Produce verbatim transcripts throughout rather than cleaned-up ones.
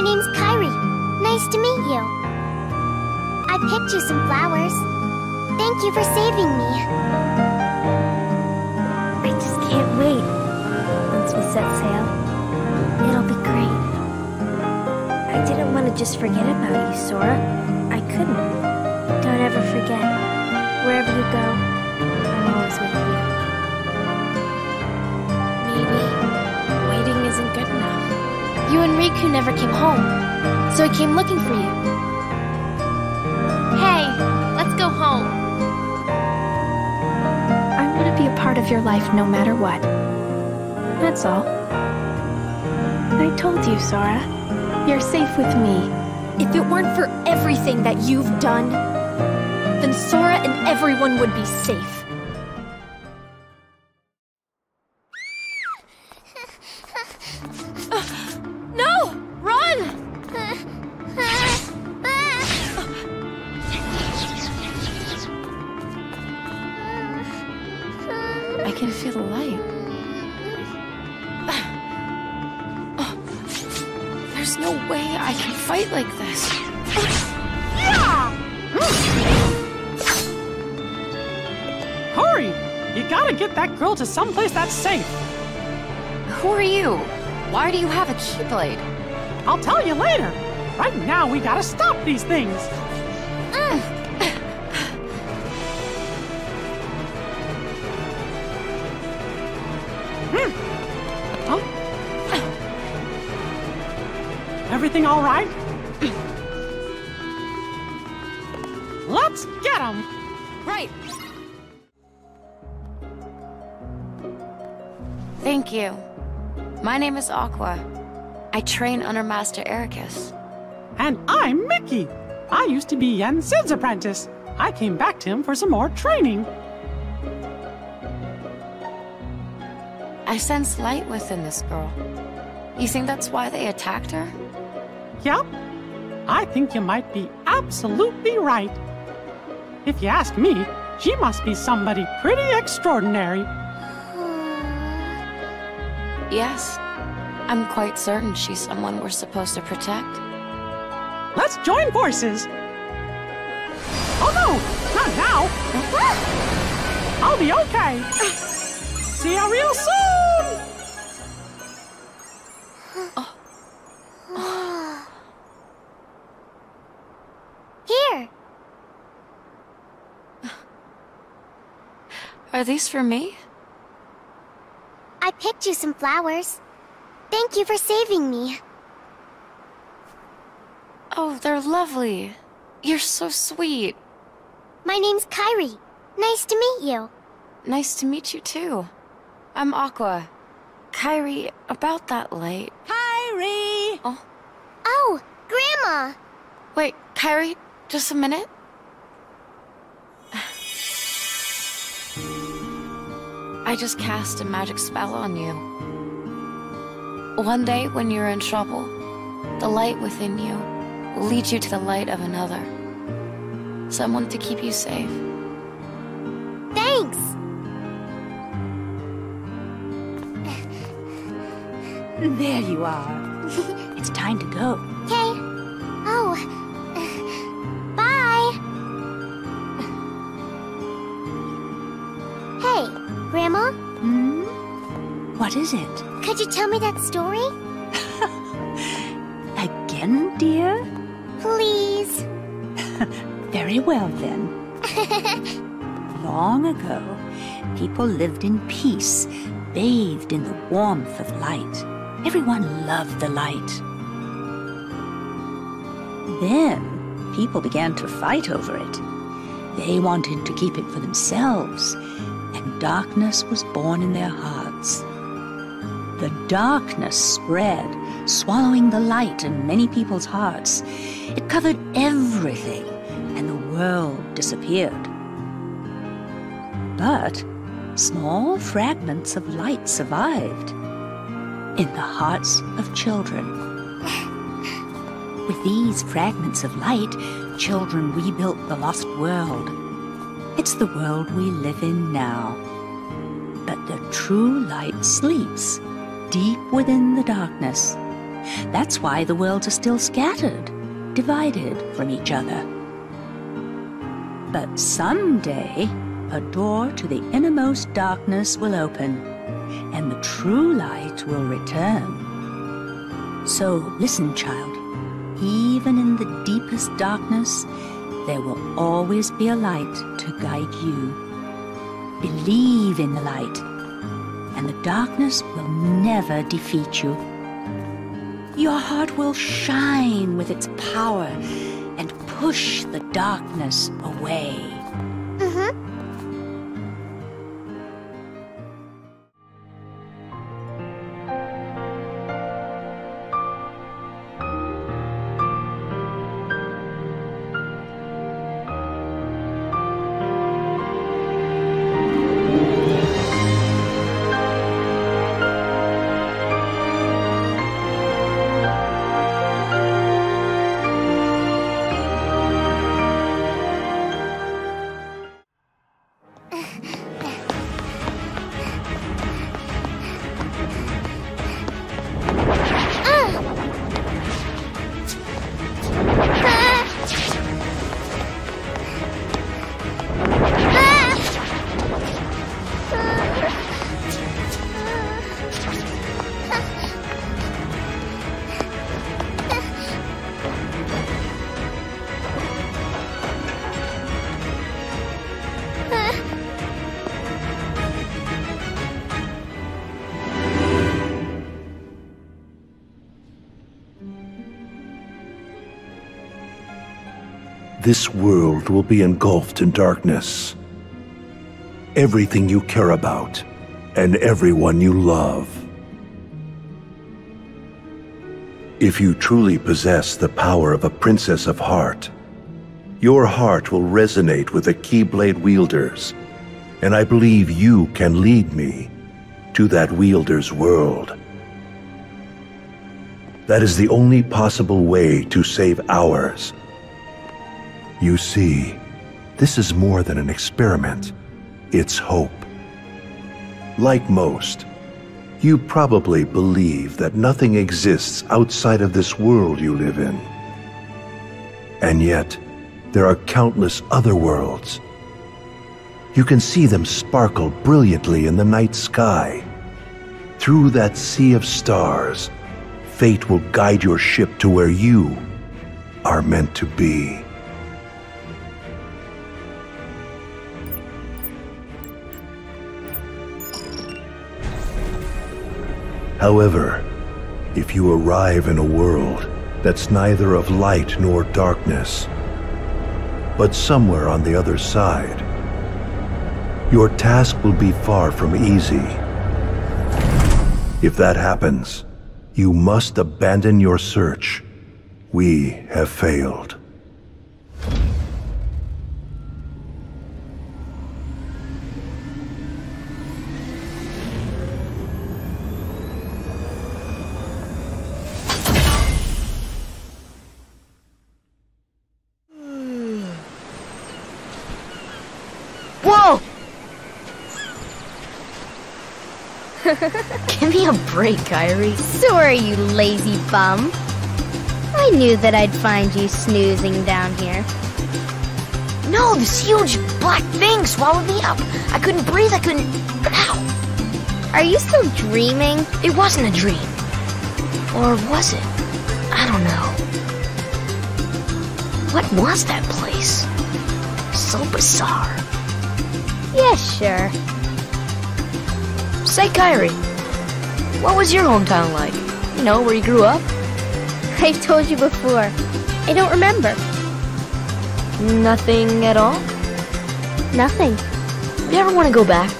name's Kairi. Nice to meet you. I picked you some flowers. Thank you for saving me. I just can't wait. Once we set sail, it'll be great. I didn't want to just forget about you, Sora. I couldn't. Don't ever forget. Wherever you go, I'm always with you. Maybe waiting isn't good enough. You and Riku never came home, so I came looking for you. Hey, let's go home. I want to be a part of your life no matter what. That's all. I told you, Sora. You're safe with me. If it weren't for everything that you've done, then Sora and everyone would be safe. Uh, no! Run! I can feel the light. There's no way I can fight like this. Hurry! You gotta get that girl to someplace that's safe. Who are you? Why do you have a Keyblade? I'll tell you later. Right now, we gotta stop these things. Huh? Everything all right? Let's get him! Right. Thank you. My name is Aqua. I train under Master Ericus. And I'm Mickey. I used to be Yen Sid's apprentice. I came back to him for some more training. I sense light within this girl. You think that's why they attacked her? Yep. I think you might be absolutely right. If you ask me, she must be somebody pretty extraordinary. Yes. I'm quite certain she's someone we're supposed to protect. Let's join forces. Oh no, not now. I'll be okay. See you real soon. Oh. Here. Are these for me? I picked you some flowers. Thank you for saving me. Oh, they're lovely. You're so sweet. My name's Kairi. Nice to meet you. Nice to meet you too. I'm Aqua. Kairi, about that light. Kairi! Oh. Oh, Grandma! Wait, Kairi, just a minute. I just cast a magic spell on you. One day, when you're in trouble, the light within you will lead you to the light of another. Someone to keep you safe. Thanks! There you are. It's time to go. Okay. Oh. Bye! Hey, Grandma? Hmm? What is it? Could you tell me that story? Again, dear? Please. Very well, then. Long ago, people lived in peace, bathed in the warmth of light. Everyone loved the light. Then, people began to fight over it. They wanted to keep it for themselves, and darkness was born in their hearts. The darkness spread, swallowing the light in many people's hearts. It covered everything, and the world disappeared. But small fragments of light survived in the hearts of children. With these fragments of light, children rebuilt the lost world. It's the world we live in now. But the true light sleeps deep within the darkness, That's why the worlds are still scattered, divided from each other. But someday, a door to the innermost darkness will open, and the true light will return. So listen, child. Even in the deepest darkness, there will always be a light to guide you. Believe in the light, and the darkness will never defeat you. Your heart will shine with its power and push the darkness away. Mm-hmm. This world will be engulfed in darkness. Everything you care about, and everyone you love. If you truly possess the power of a Princess of Heart, your heart will resonate with the Keyblade wielders, and I believe you can lead me to that wielder's world. That is the only possible way to save ours. You see, this is more than an experiment. It's hope. Like most, you probably believe that nothing exists outside of this world you live in. And yet, there are countless other worlds. You can see them sparkle brilliantly in the night sky. Through that sea of stars, fate will guide your ship to where you are meant to be. However, if you arrive in a world that's neither of light nor darkness, but somewhere on the other side, your task will be far from easy. If that happens, you must abandon your search. We have failed. Whoa! Give me a break, Kairi. Sorry, you lazy bum. I knew that I'd find you snoozing down here. No, this huge black thing swallowed me up. I couldn't breathe, I couldn't... Ow! Are you still dreaming? It wasn't a dream. Or was it? I don't know. What was that place? So bizarre. Yeah, sure. Say, Kairi, what was your hometown like? You know, where you grew up? I've told you before. I don't remember. Nothing at all? Nothing. You ever want to go back?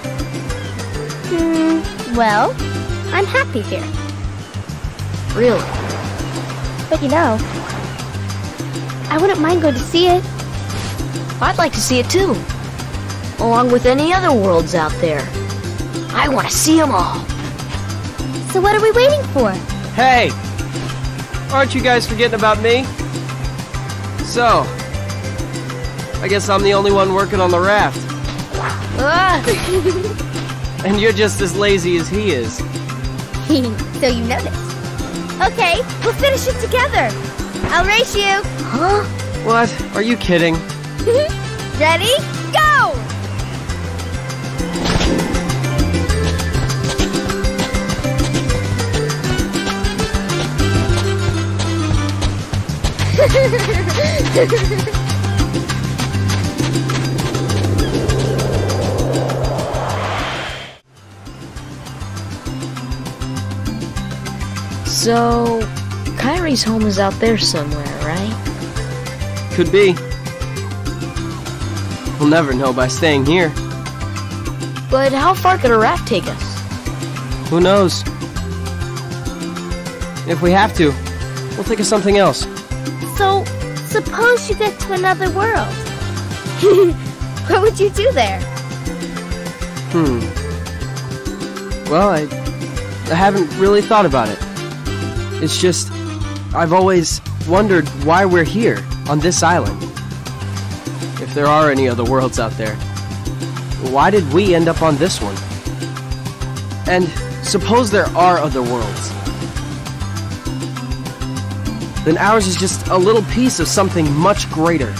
Hmm, well, I'm happy here. Really? But you know, I wouldn't mind going to see it. I'd like to see it too. Along with any other worlds out there. I want to see them all. So what are we waiting for? Hey! Aren't you guys forgetting about me? So, I guess I'm the only one working on the raft. Ah! And you're just as lazy as he is. So you noticed. Okay, we'll finish it together. I'll race you. Huh? What? Are you kidding? Ready? Go! So, Kairi's home is out there somewhere, right? Could be. We'll never know by staying here. But how far could a raft take us? Who knows? If we have to, we'll think of something else. So, suppose you get to another world. What would you do there? Hmm. Well, I... I haven't really thought about it. It's just... I've always wondered why we're here, on this island. If there are any other worlds out there, why did we end up on this one? And suppose there are other worlds. Then ours is just a little piece of something much greater.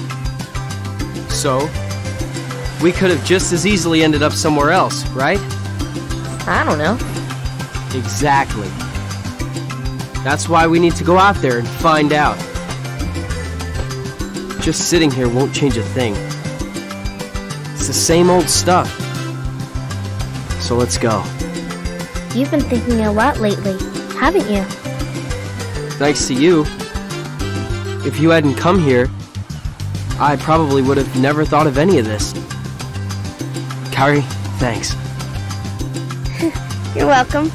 So, we could have just as easily ended up somewhere else, right? I don't know. Exactly. That's why we need to go out there and find out. Just sitting here won't change a thing. It's the same old stuff. So let's go. You've been thinking a lot lately, haven't you? Thanks to you. If you hadn't come here, I probably would have never thought of any of this. Kairi, thanks. You're welcome.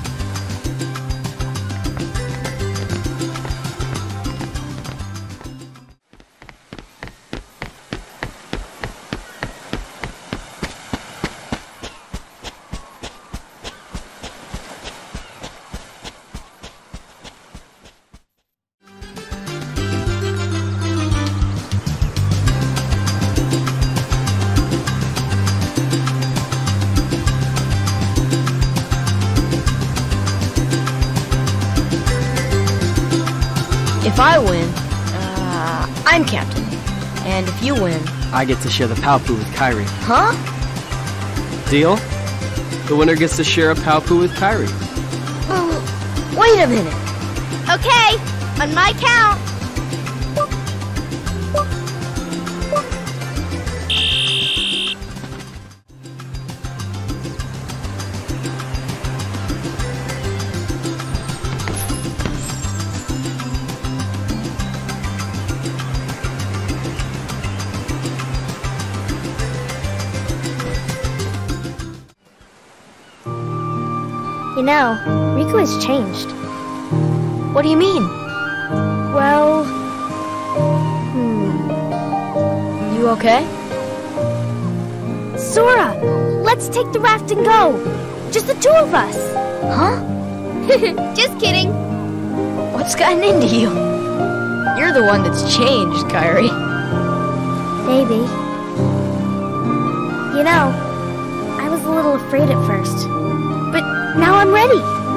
If I win, uh, I'm captain. And if you win... I get to share the Palpu with Kairi. Huh? Deal? The winner gets to share a Palpu with Kairi. Oh, wait a minute. Okay, on my count. You know, Riku has changed. What do you mean? Well... Hmm... You okay? Sora! Let's take the raft and go! Just the two of us! Huh? Just kidding! What's gotten into you? You're the one that's changed, Kairi. Maybe. You know, I was a little afraid at first. But now I'm ready.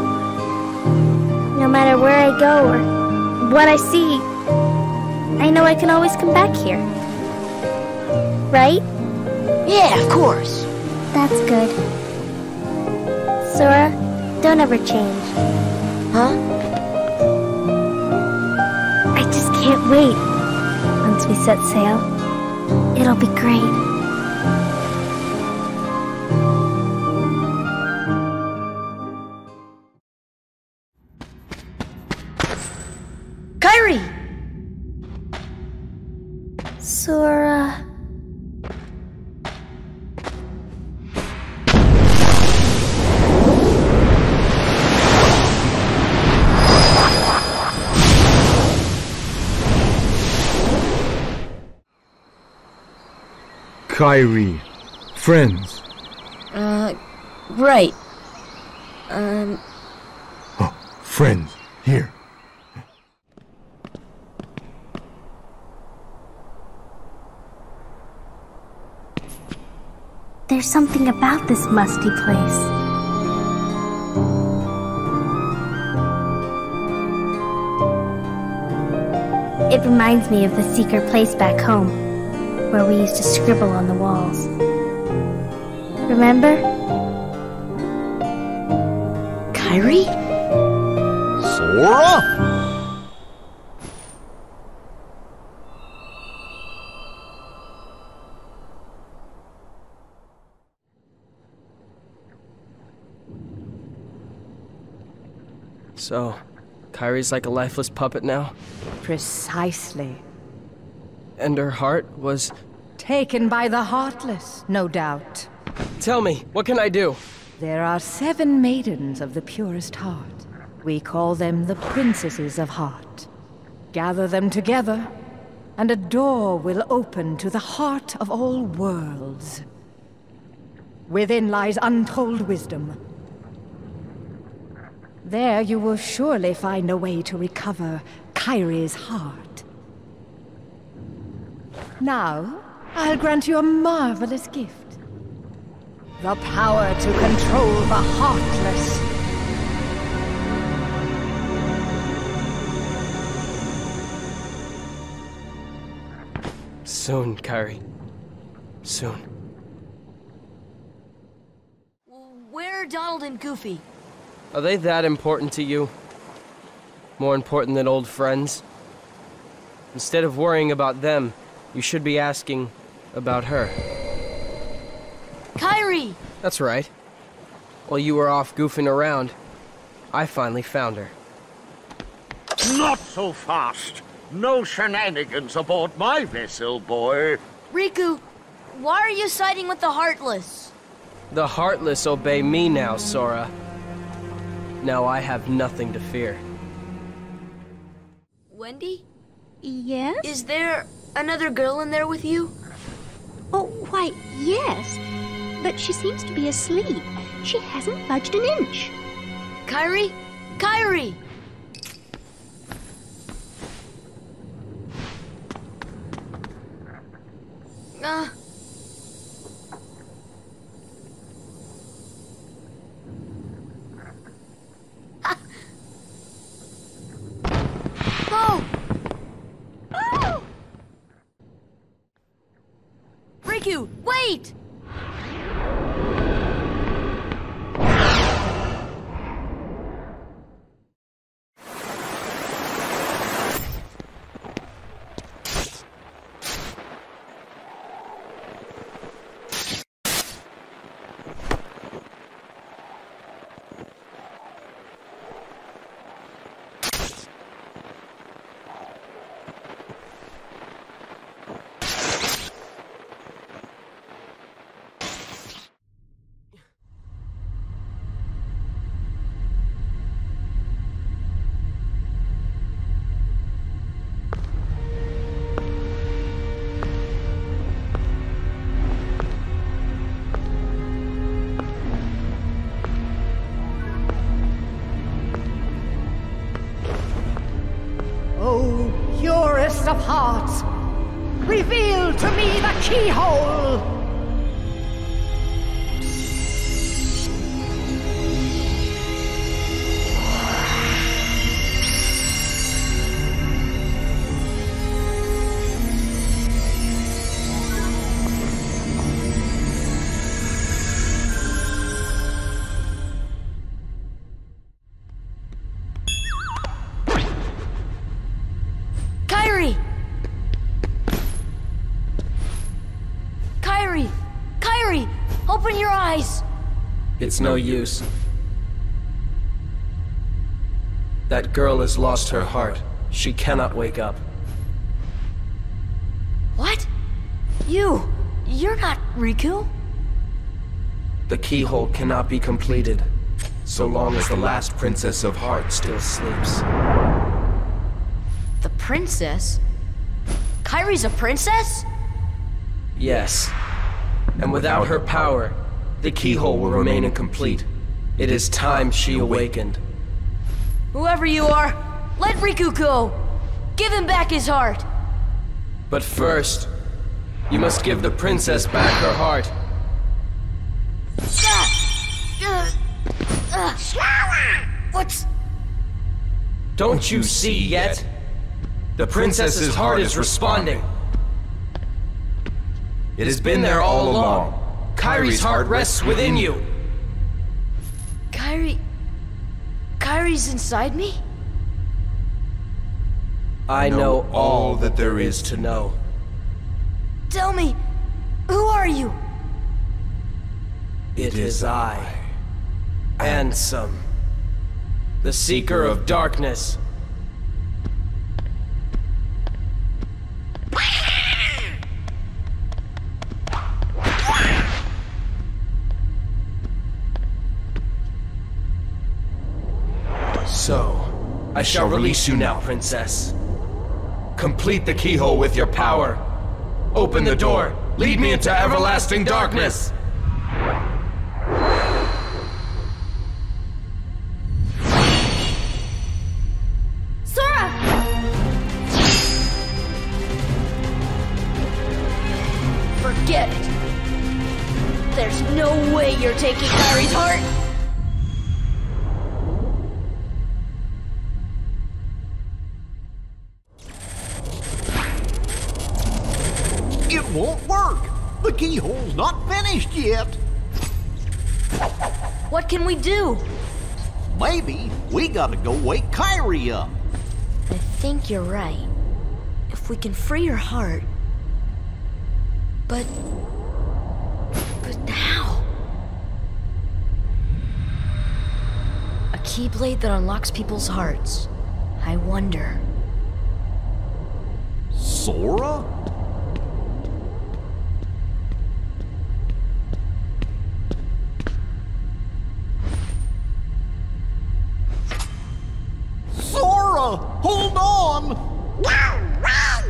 No matter where I go or what I see, I know I can always come back here. Right? Yeah, of course. That's good. Sora, don't ever change. Huh? I just can't wait. Once we set sail, it'll be great. Kairi! Sora... Kairi. Friends. Uh, right. Um... Oh, friends. Here. There's something about this musty place. It reminds me of the secret place back home, where we used to scribble on the walls. Remember? Kairi? Sora? So, Kairi's like a lifeless puppet now? Precisely. And her heart was... Taken by the Heartless, no doubt. Tell me, what can I do? There are seven maidens of the purest heart. We call them the Princesses of Heart. Gather them together, and a door will open to the heart of all worlds. Within lies untold wisdom. There you will surely find a way to recover Kairi's heart. Now, I'll grant you a marvelous gift. The power to control the Heartless. Soon, Kairi. Soon. Where are Donald and Goofy? Are they that important to you? More important than old friends? Instead of worrying about them, you should be asking about her. Kairi! That's right. While you were off goofing around, I finally found her. Not so fast! No shenanigans aboard my vessel, boy. Riku, why are you siding with the Heartless? The Heartless obey me now, Sora. Now I have nothing to fear. Wendy? Yes? Is there another girl in there with you? Oh, why, yes. But she seems to be asleep. She hasn't budged an inch. Kairi? Kairi! Uh... Oh! Oh! Riku, wait! Oh, purest of hearts, reveal to me the keyhole! Kairi! Kairi! Kairi! Open your eyes! It's no use. That girl has lost her heart. She cannot wake up. What? You... you're not Riku? The keyhole cannot be completed, so long as the last Princess of Heart still sleeps. The princess? Kairi's a princess? Yes. And without her power, the keyhole will remain incomplete. It is time she awakened. Whoever you are, let Riku go! Give him back his heart! But first, you must give the princess back her heart. Uh, uh, What's... Don't you see yet? The princess's heart is responding. It has been there all along. Kairi's heart rests within you. Kairi... Kairi's inside me? I know all that there is to know. Tell me, who are you? It is I, Ansem, the Seeker of Darkness. So, I shall release you now, Princess. Complete the keyhole with your power. Open the door. Lead me into everlasting darkness. Sora! Forget it. There's no way you're taking Kairi's heart. It won't work! The keyhole's not finished yet! What can we do? Maybe we gotta go wake Kairi up. I think you're right. If we can free her heart... But... But how? A keyblade that unlocks people's hearts. I wonder... Sora? Sora! Hold on! No, wait!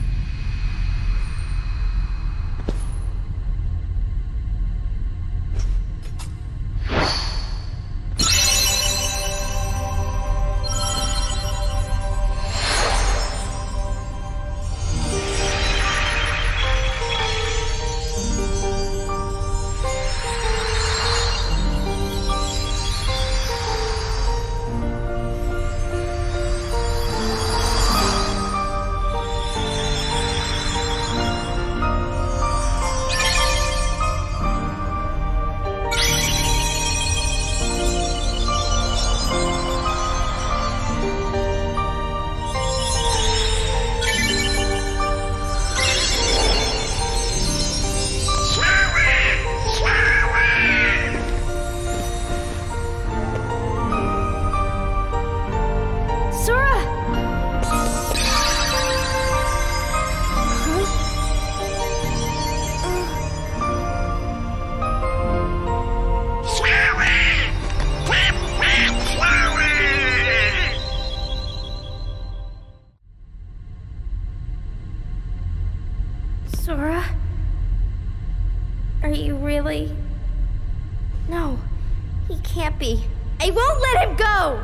Sora? Are you really... No, he can't be. I won't let him go!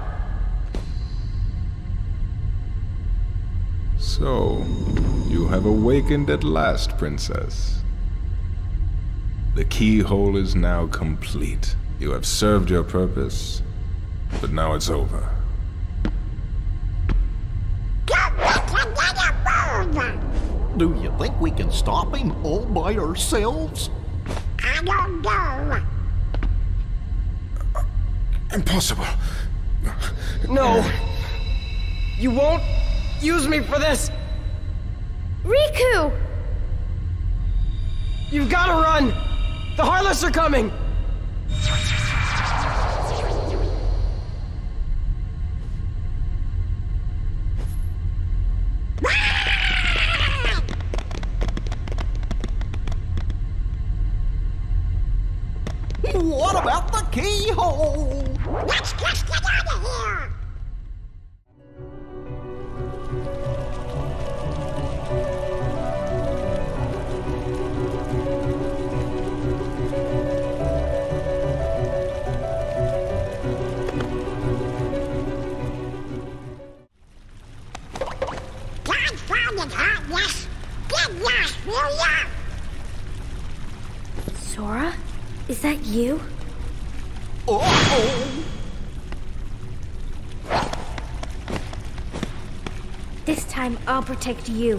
So, you have awakened at last, Princess. The keyhole is now complete. You have served your purpose, but now it's over. Do you think we can stop him all by ourselves? I don't know. Impossible. No! You won't use me for this! Riku! You've gotta run! The Heartless are coming! What about the keyhole? Let's just get out of here! Confounded heartless! Get lost, will ya? Sora? Is that you? Uh-oh! This time, I'll protect you.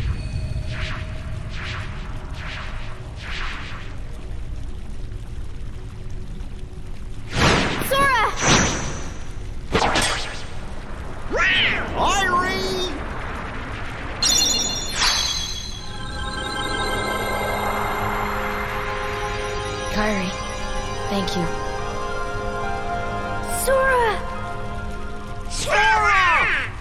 Sora! Kairi! Kairi, thank you. Sora! Sora!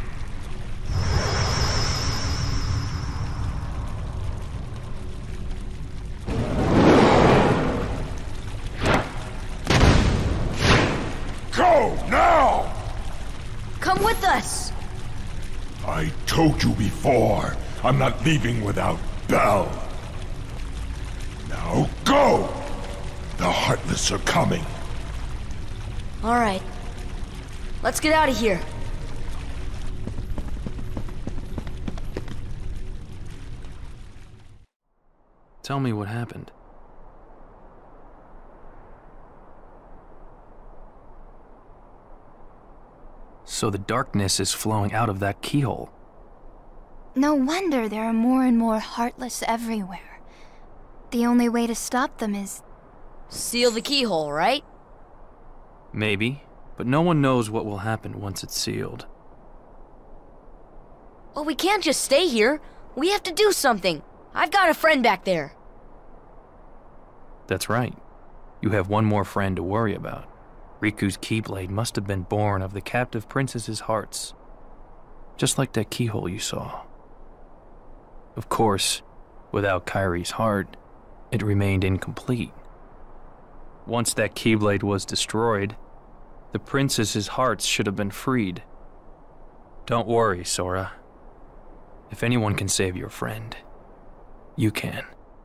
Go now! Come with us! I told you before, I'm not leaving without Belle. Now go! The Heartless are coming. Alright. Let's get out of here. Tell me what happened. So the darkness is flowing out of that keyhole. No wonder there are more and more Heartless everywhere. The only way to stop them is... Seal the keyhole, right? Maybe, but no one knows what will happen once it's sealed. Well, we can't just stay here. We have to do something. I've got a friend back there. That's right. You have one more friend to worry about. Riku's Keyblade must have been born of the captive princess's hearts. Just like that keyhole you saw. Of course, without Kairi's heart, it remained incomplete. Once that Keyblade was destroyed, the princess's hearts should have been freed. Don't worry, Sora. If anyone can save your friend, you can.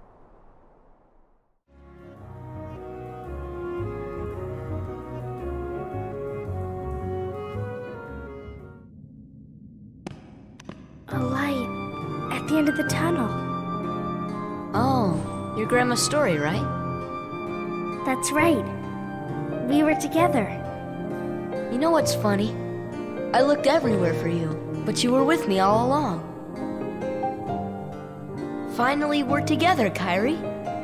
A light at the end of the tunnel. Oh, your grandma's story, right? That's right. We were together. You know what's funny? I looked everywhere for you, but you were with me all along. Finally, we're together, Kairi.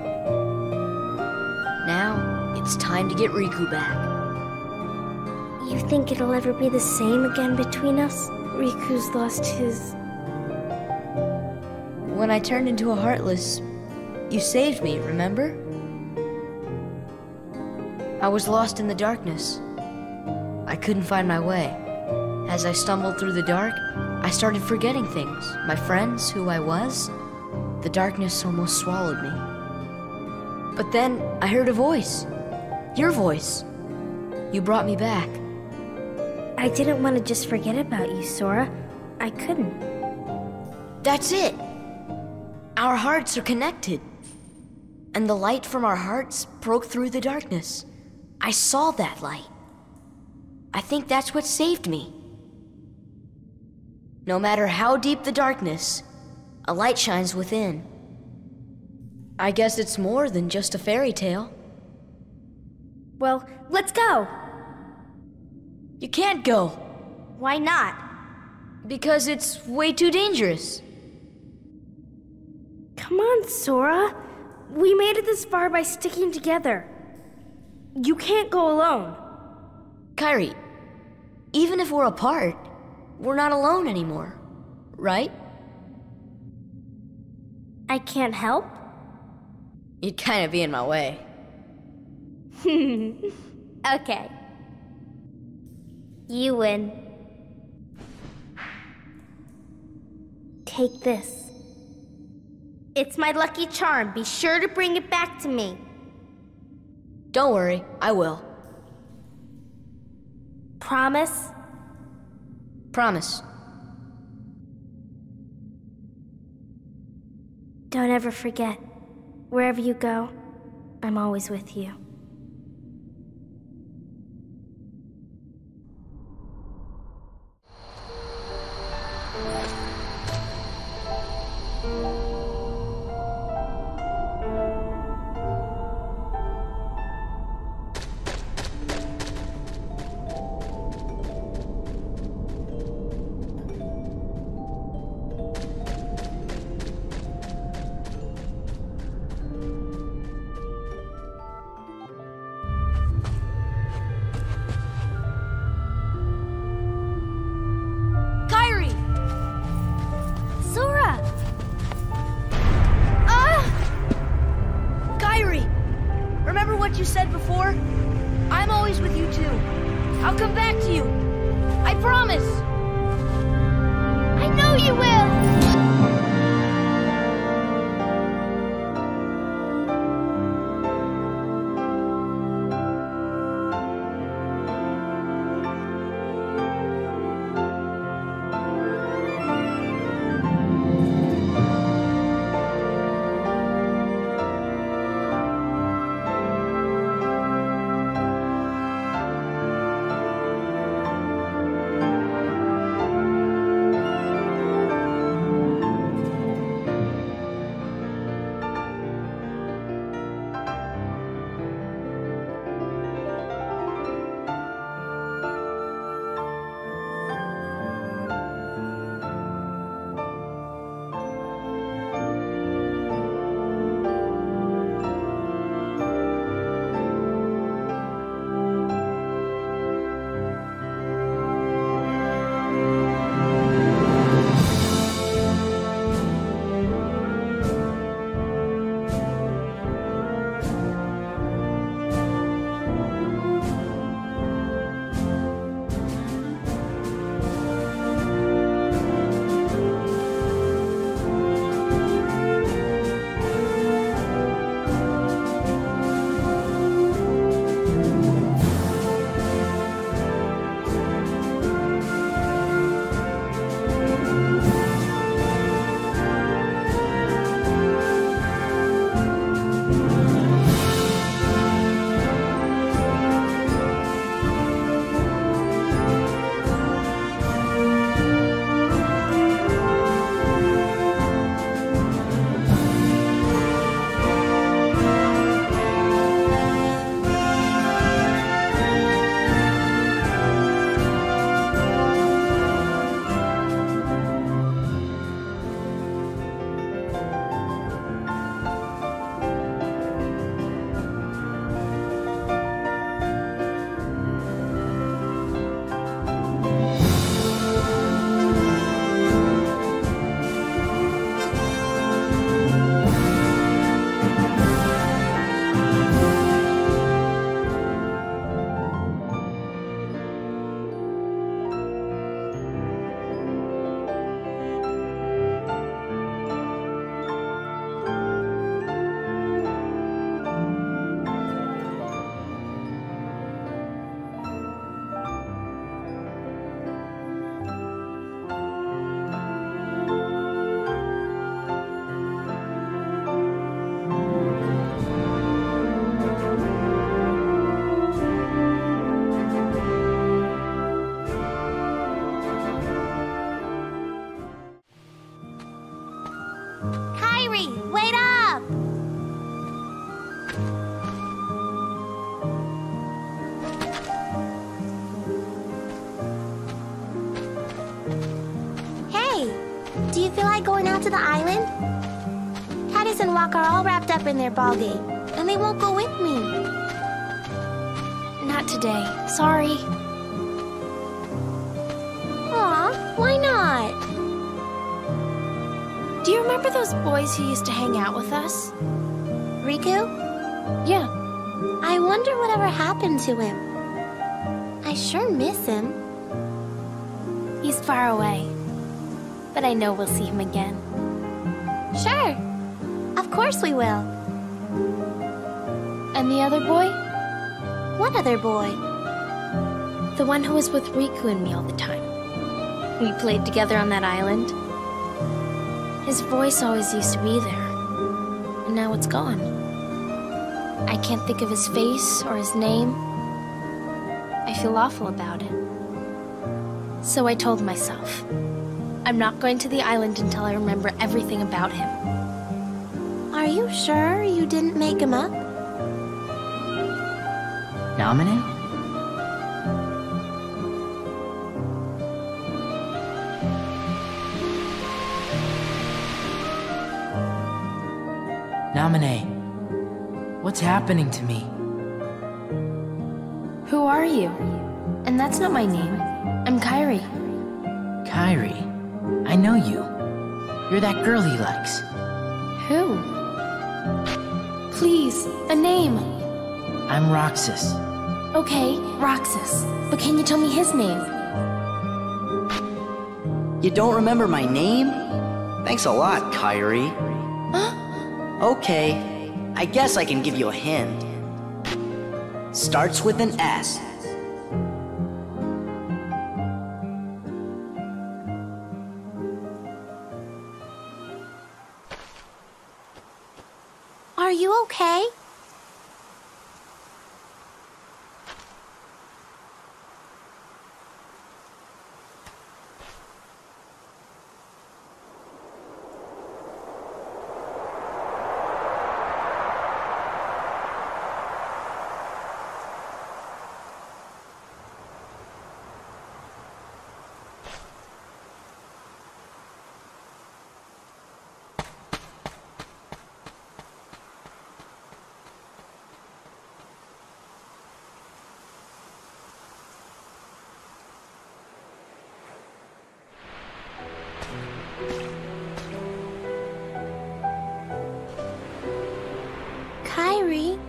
Now, it's time to get Riku back. You think it'll ever be the same again between us? Riku's lost his... When I turned into a Heartless, you saved me, remember? I was lost in the darkness. I couldn't find my way. As I stumbled through the dark, I started forgetting things. My friends, who I was. The darkness almost swallowed me. But then I heard a voice. Your voice. You brought me back. I didn't want to just forget about you, Sora. I couldn't. That's it. Our hearts are connected. And the light from our hearts broke through the darkness. I saw that light. I think that's what saved me. No matter how deep the darkness, a light shines within. I guess it's more than just a fairy tale. Well, let's go! You can't go. Why not? Because it's way too dangerous. Come on, Sora. We made it this far by sticking together. You can't go alone. Kairi, even if we're apart, we're not alone anymore, right? I can't help? You'd kind of be in my way. Okay. You win. Take this. It's my lucky charm. Be sure to bring it back to me. Don't worry, I will. Promise? Promise. Don't ever forget. Wherever you go, I'm always with you. what you said before? I'm always with you too. I'll come back to you. I promise. I know you will! Kairi, wait up! Hey, do you feel like going out to the island? Titus and Walk are all wrapped up in their ball game, and they won't go with me. Not today. Sorry. Aw, why not? Do you remember those boys who used to hang out with us? Riku? Yeah. I wonder whatever happened to him. I sure miss him. He's far away, but I know we'll see him again. Sure. Of course we will. And the other boy? What other boy? The one who was with Riku and me all the time. We played together on that island. His voice always used to be there, and now it's gone. I can't think of his face or his name. I feel awful about it. So I told myself, I'm not going to the island until I remember everything about him. Are you sure you didn't make him up? Nominate? Nominate. What's happening to me? Who are you? And that's not my name. I'm Kairi. Kairi. I know you. You're that girl he likes. Who? Please, a name. I'm Roxas. Okay, Roxas. But can you tell me his name? You don't remember my name? Thanks a lot, Kairi. Okay, I guess I can give you a hint. Starts with an S. Are you okay? Kairi?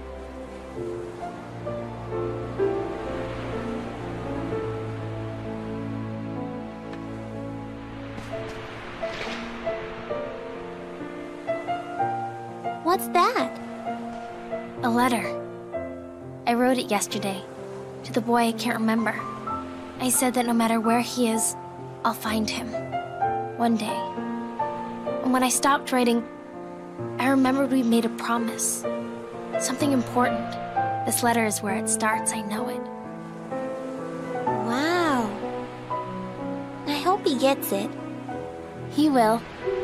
What's that? A letter. I wrote it yesterday, to the boy I can't remember. I said that no matter where he is, I'll find him. One day. And when I stopped writing, I remembered we made a promise. Something important. This letter is where it starts, I know it. Wow. I hope he gets it. He will.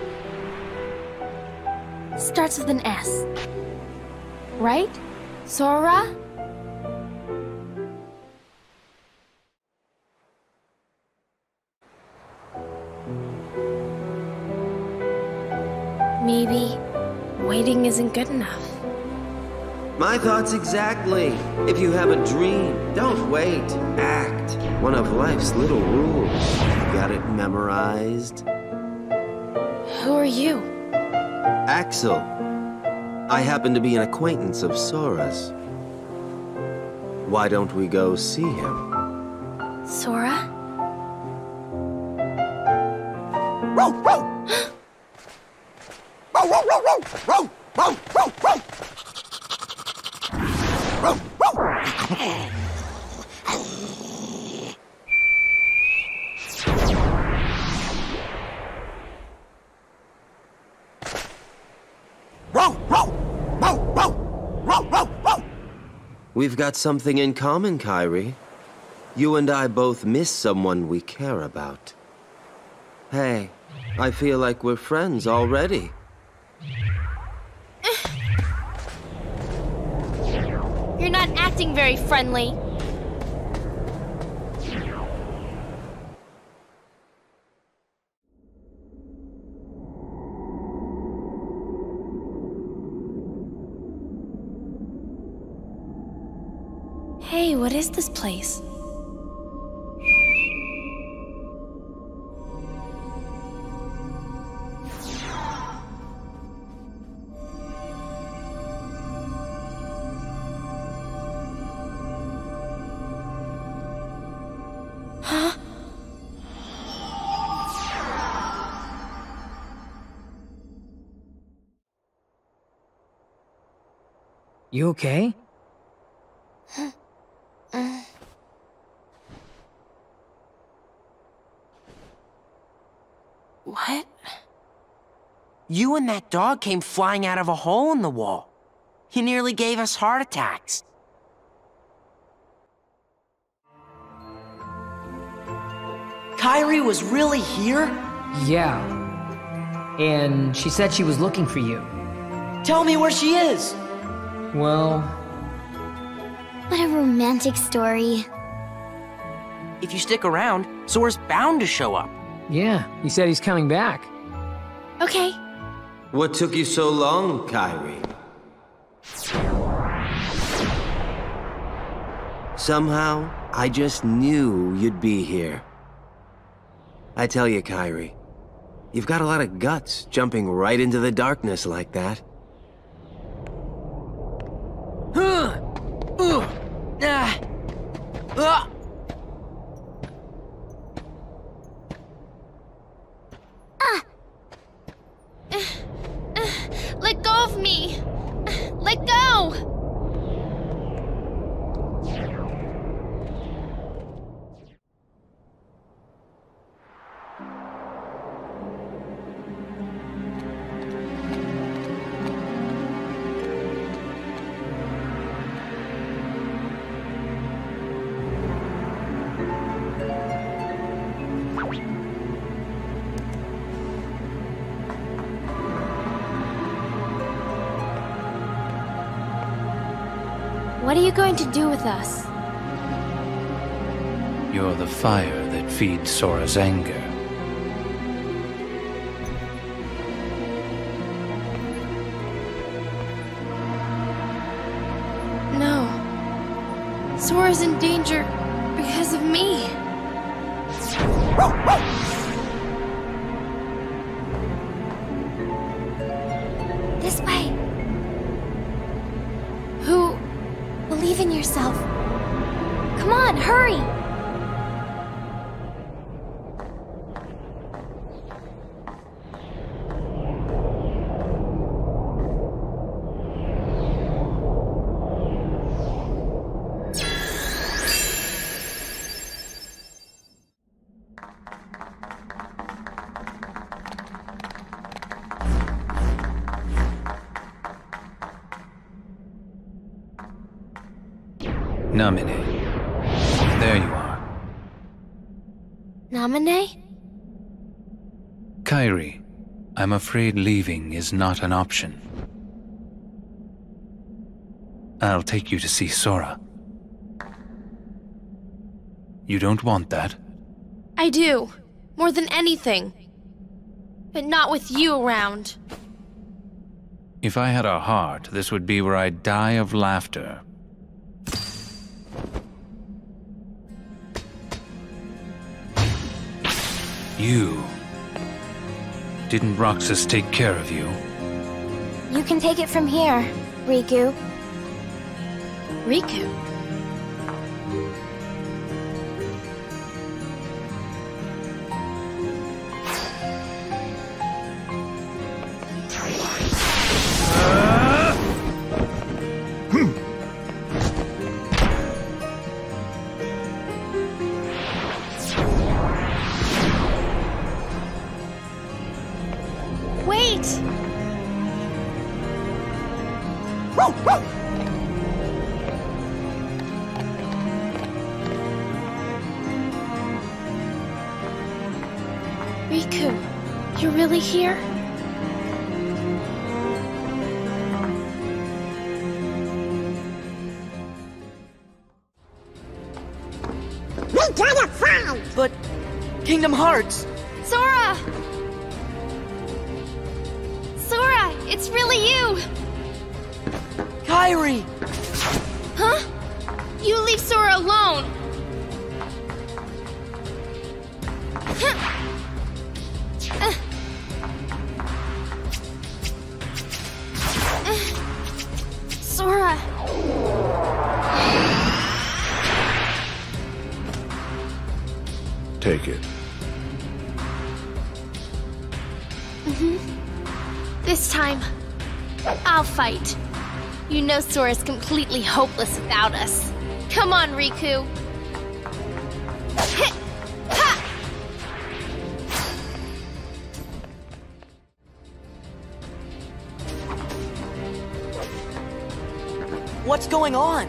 Starts with an S. Right? Sora? Maybe waiting isn't good enough. My thoughts exactly. If you have a dream, don't wait. Act. One of life's little rules. Got it memorized? Who are you? Axel. I happen to be an acquaintance of Sora's. Why don't we go see him? Sora? Row, row! Row, row, row, row! Row, row, row, row! Row, row! Row, row! Row, row! Row, row, row! We've got something in common, Kairi. You and I both miss someone we care about. Hey, I feel like we're friends already. You're not acting very friendly. Hey, what is this place? Huh? You okay? What? You and that dog came flying out of a hole in the wall. He nearly gave us heart attacks. Kairi was really here? Yeah. And she said she was looking for you. Tell me where she is! Well... What a romantic story. If you stick around, Sora's bound to show up. Yeah, he said he's coming back. Okay. What took you so long, Kairi? Somehow, I just knew you'd be here. I tell you, Kairi, you've got a lot of guts jumping right into the darkness like that. Huh! Uh. What are you going to do with us? You're the fire that feeds Sora's anger. No. Sora's in danger because of me. This way. Who? Believe in yourself. Come on, hurry! Namine. There you are. Namine? Kairi, I'm afraid leaving is not an option. I'll take you to see Sora. You don't want that? I do. More than anything. But not with you around. If I had a heart, this would be where I'd die of laughter. You. Didn't Roxas take care of you? You can take it from here, Riku. Riku? Wait! Riku, you're really here? We gotta find! But... Kingdom Hearts! Sora! Sora, it's really you! Kairi! Huh? You leave Sora alone! Sora! Take it. Mm-hmm. This time, I'll fight. You know Sora's completely hopeless without us. Come on, Riku! What's going on?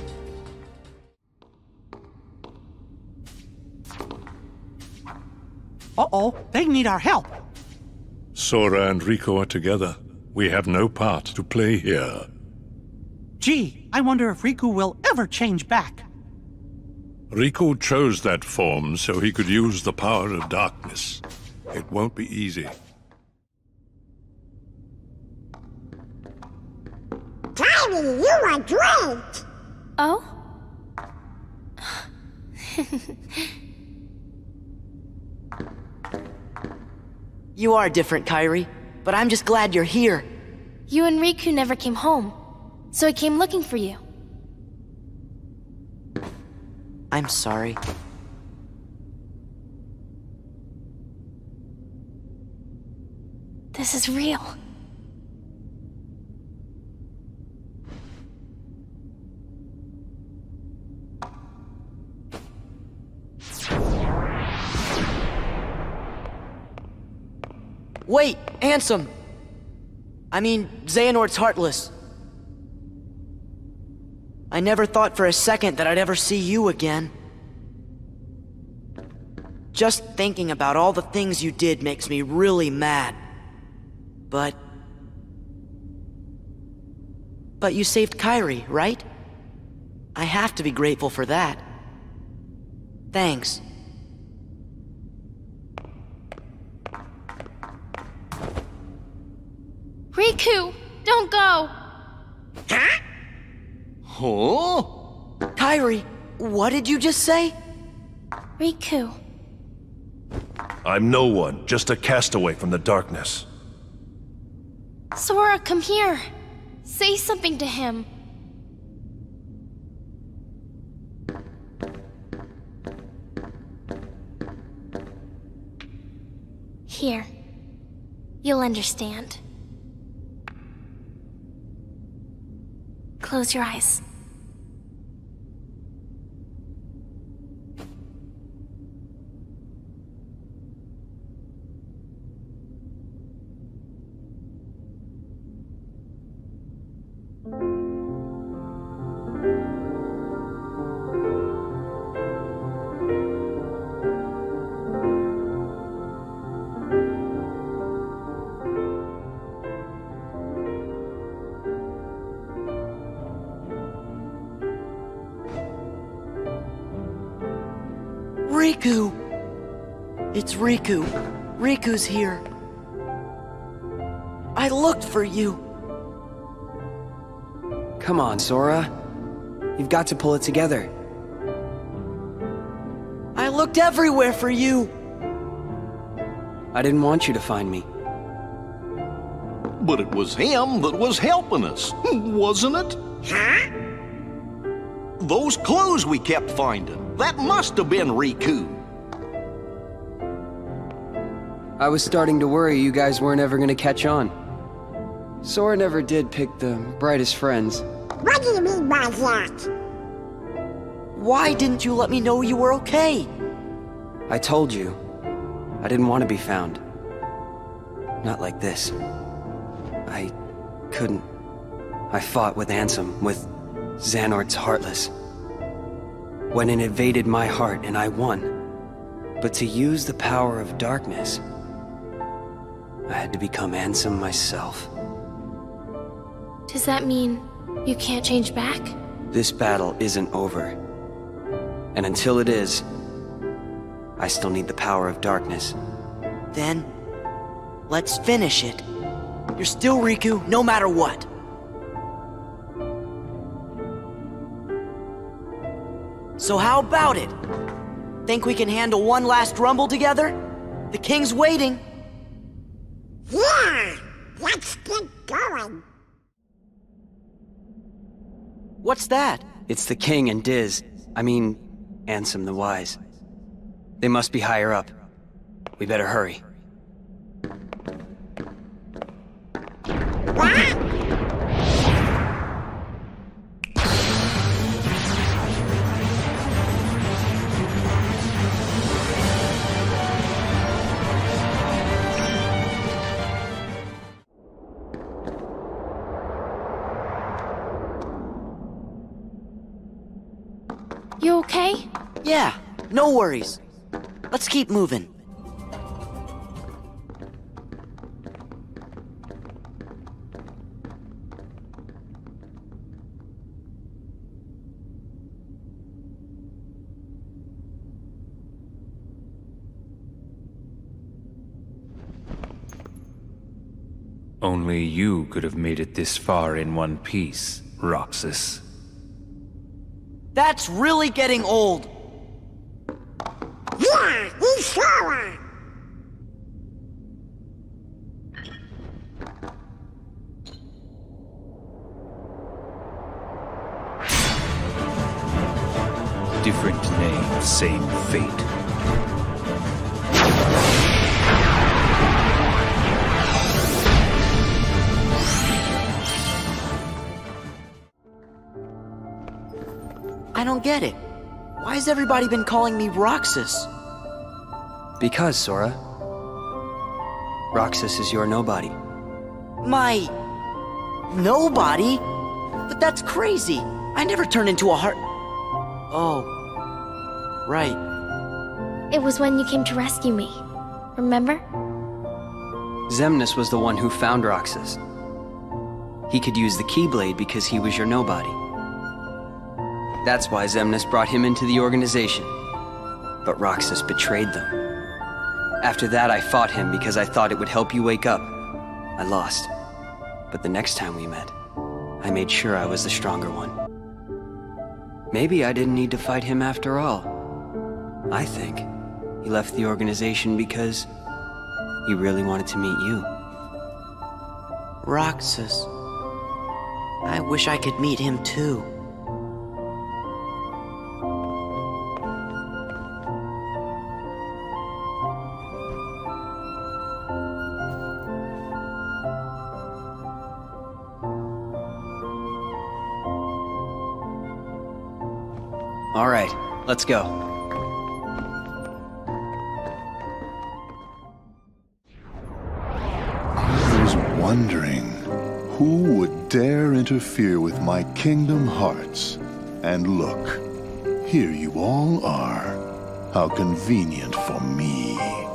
Uh-oh, they need our help. Sora and Riku are together. We have no part to play here. Gee, I wonder if Riku will ever change back. Riku chose that form so he could use the power of darkness. It won't be easy. Kairi, you are great! Oh? You are different, Kairi, but I'm just glad you're here. You and Riku never came home, so I came looking for you. I'm sorry. This is real. Wait, Ansem! I mean, Xehanort's heartless. I never thought for a second that I'd ever see you again. Just thinking about all the things you did makes me really mad. But... But you saved Kairi, right? I have to be grateful for that. Thanks. Riku, don't go! Huh? Huh? Kairi, what did you just say? Riku. I'm no one, just a castaway from the darkness. Sora, come here. Say something to him. Here. You'll understand. Close your eyes. Riku! It's Riku. Riku's here. I looked for you. Come on, Sora. You've got to pull it together. I looked everywhere for you. I didn't want you to find me. But it was him that was helping us, wasn't it? Huh? Those clues we kept finding, that must have been Riku. I was starting to worry you guys weren't ever gonna catch on. Sora never did pick the brightest friends. What do you mean by that? Why didn't you let me know you were okay? I told you. I didn't want to be found. Not like this. I couldn't. I fought with Ansem, with Xehanort's Heartless. When it invaded my heart and I won. But to use the power of darkness, I had to become Ansem myself. Does that mean you can't change back? This battle isn't over. And until it is, I still need the power of darkness. Then, let's finish it. You're still Riku, no matter what. So how about it? Think we can handle one last rumble together? The king's waiting. Yeah! Let's get going. What's that? It's the king and Diz. I mean, Ansem the Wise. They must be higher up. We better hurry. What? You okay? Yeah, no worries. Let's keep moving. Only you could have made it this far in one piece, Roxas. That's really getting old. Yeah, he's Sora. Different name, same fate. I don't get it. Why has everybody been calling me Roxas? Because, Sora. Roxas is your nobody. My... nobody? But that's crazy. I never turned into a heart... Oh. Right. It was when you came to rescue me. Remember? Xemnas was the one who found Roxas. He could use the Keyblade because he was your nobody. That's why Xemnas brought him into the organization. But Roxas betrayed them. After that, I fought him because I thought it would help you wake up. I lost. But the next time we met, I made sure I was the stronger one. Maybe I didn't need to fight him after all. I think he left the organization because he really wanted to meet you. Roxas. I wish I could meet him too. All right, let's go. I was wondering who would dare interfere with my kingdom hearts. And look, here you all are. How convenient for me.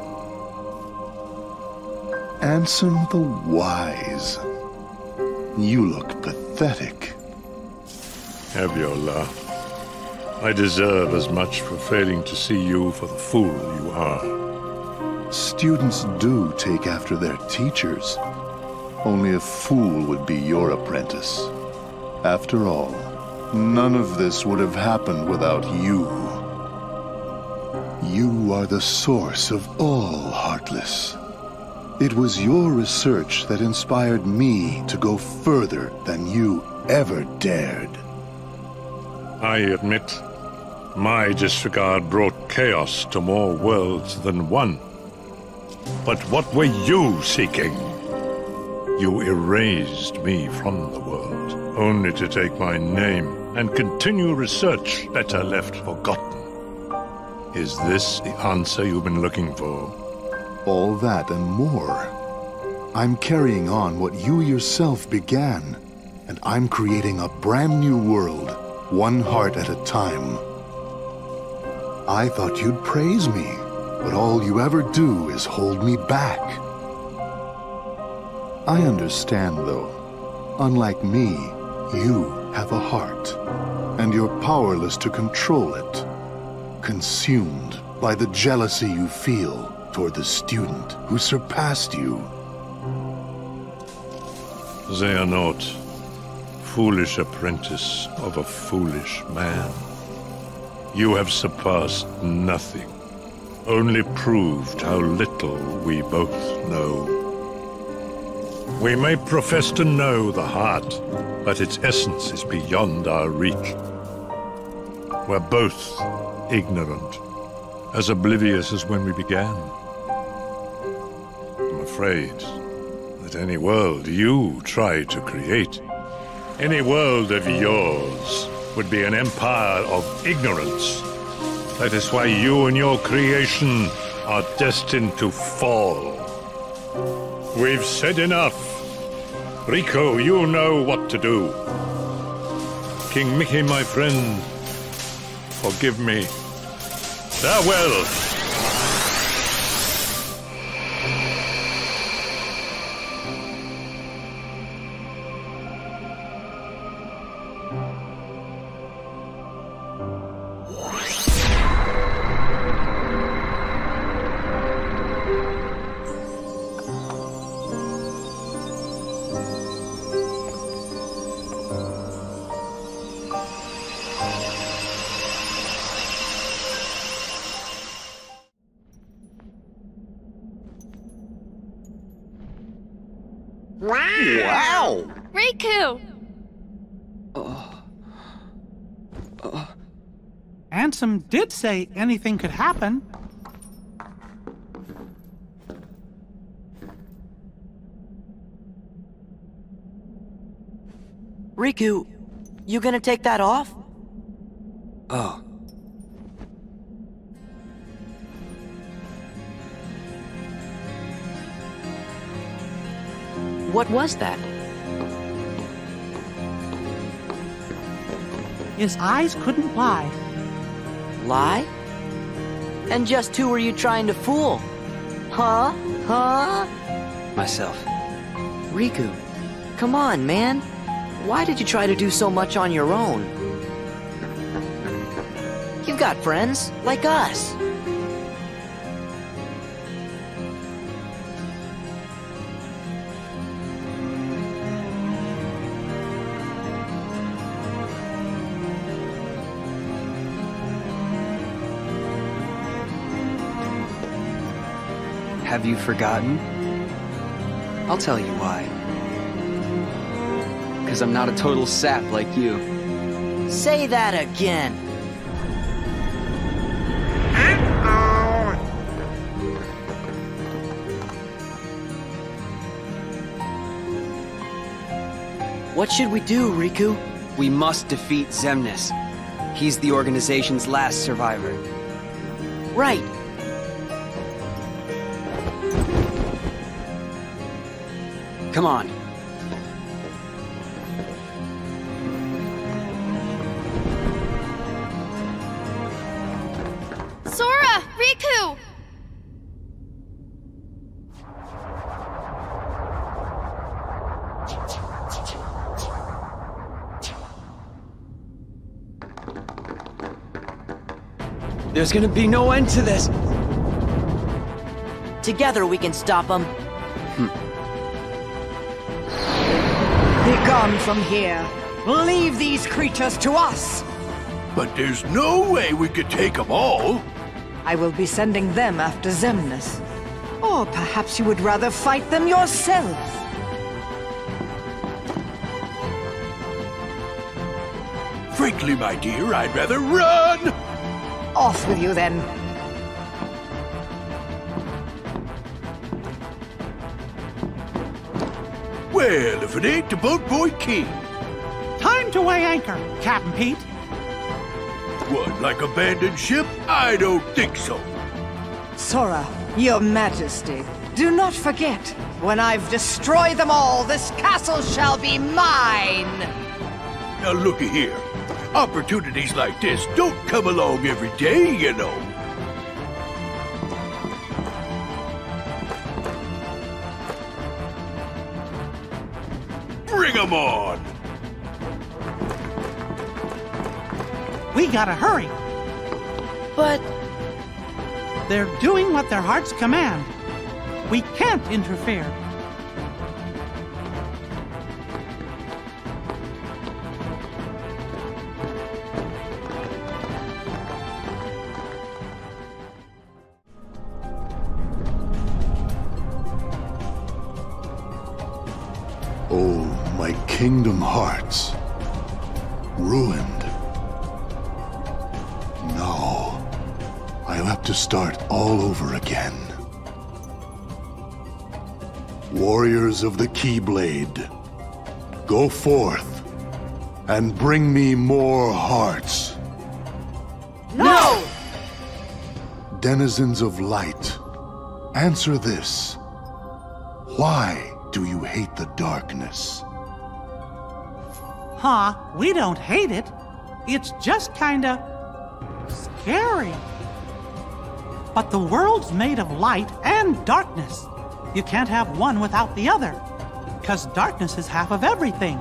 Ansem the Wise. You look pathetic. Have your laugh. I deserve as much for failing to see you for the fool you are. Students do take after their teachers. Only a fool would be your apprentice. After all, none of this would have happened without you. You are the source of all Heartless. It was your research that inspired me to go further than you ever dared. I admit, my disregard brought chaos to more worlds than one. But what were you seeking? You erased me from the world, only to take my name and continue research better left forgotten. Is this the answer you've been looking for? All that and more. I'm carrying on what you yourself began, and I'm creating a brand new world, one heart at a time. I thought you'd praise me, but all you ever do is hold me back. I understand, though. Unlike me, you have a heart, and you're powerless to control it. Consumed by the jealousy you feel toward the student who surpassed you. Xehanort, foolish apprentice of a foolish man. You have surpassed nothing, only proved how little we both know. We may profess to know the heart, but its essence is beyond our reach. We're both ignorant, as oblivious as when we began. I'm afraid that any world you try to create, any world of yours, would be an empire of ignorance. That is why you and your creation are destined to fall. We've said enough. Riku, you know what to do. King Mickey, my friend, forgive me. Farewell. Wow! Riku! Ansem did say anything could happen. Riku, you gonna take that off? Oh. What was that? His eyes couldn't lie. Lie? And just who were you trying to fool? Huh? Huh? Myself. Riku, come on, man. Why did you try to do so much on your own? You've got friends, like us. Have you forgotten? I'll tell you why. Because I'm not a total sap like you. Say that again. What should we do, Riku? We must defeat Xemnas. He's the organization's last survivor. Right. Come on. Sora! Riku! There's gonna be no end to this. Together we can stop them. Be gone from here. Leave these creatures to us. But there's no way we could take them all. I will be sending them after Xemnas. Or perhaps you would rather fight them yourself. Frankly, my dear, I'd rather run. Off with you then. Well, if it ain't the Boat Boy King. Time to weigh anchor, Captain Pete. What, like abandoned ship? I don't think so. Sora, your majesty, do not forget, when I've destroyed them all, this castle shall be mine! Now looky here. Opportunities like this don't come along every day, you know. Bring 'em on! We gotta hurry. But... They're doing what their hearts command. We can't interfere. Oh, my kingdom hearts. Ruined. No. I'll have to start all over again. Warriors of the Keyblade, go forth and bring me more hearts. No! Denizens of light, answer this. Why do you hate the darkness? Huh, we don't hate it. It's just kinda scary. But the world's made of light and darkness. You can't have one without the other, 'cause darkness is half of everything.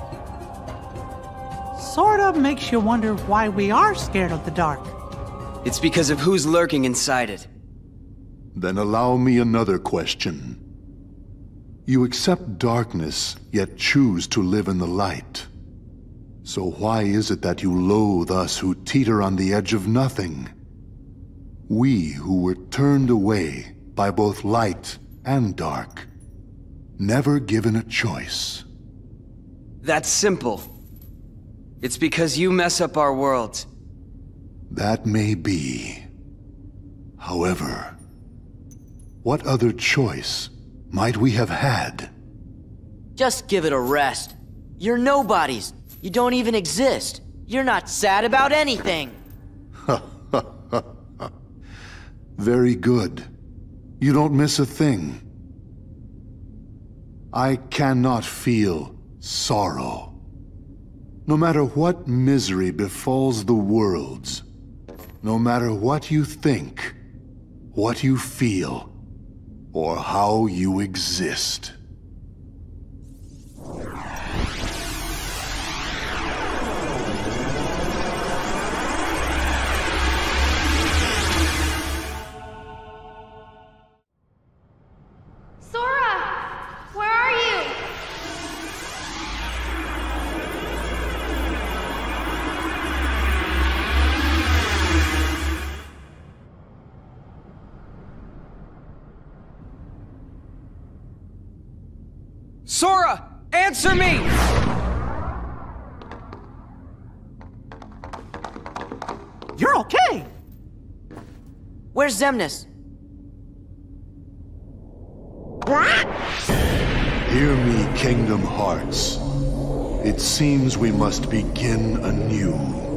Sorta makes you wonder why we are scared of the dark. It's because of who's lurking inside it. Then allow me another question. You accept darkness, yet choose to live in the light. So why is it that you loathe us who teeter on the edge of nothing? We who were turned away by both light and dark, never given a choice. That's simple. It's because you mess up our world. That may be. However, what other choice might we have had? Just give it a rest. You're nobodies. You don't even exist. You're not sad about anything. Very good. You don't miss a thing. I cannot feel sorrow. No matter what misery befalls the worlds, no matter what you think, what you feel, or how you exist. Sora! Answer me! You're okay! Where's Xemnas? Hear me, Kingdom Hearts. It seems we must begin anew.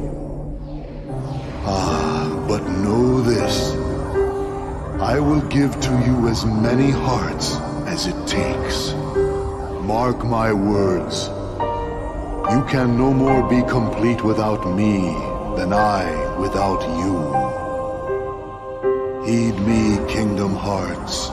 Ah, but know this. I will give to you as many hearts as it takes. Mark my words. You can no more be complete without me than I without you. Heed me, Kingdom Hearts.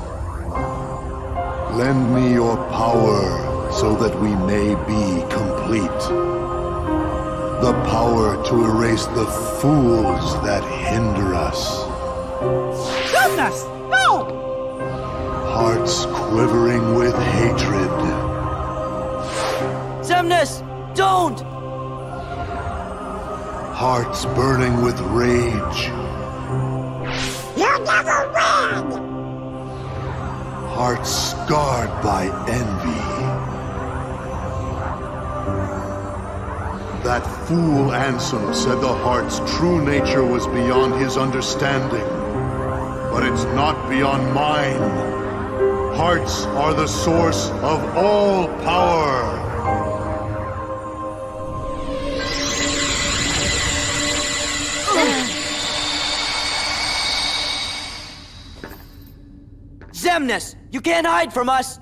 Lend me your power so that we may be complete. The power to erase the fools that hinder us. Goodness! No! Hearts quivering with hatred. Xemnas! Don't! Hearts burning with rage. You never win! Hearts scarred by envy. That fool Ansem said the heart's true nature was beyond his understanding. But it's not beyond mine. Hearts are the source of all power. Xemnas! You can't hide from us!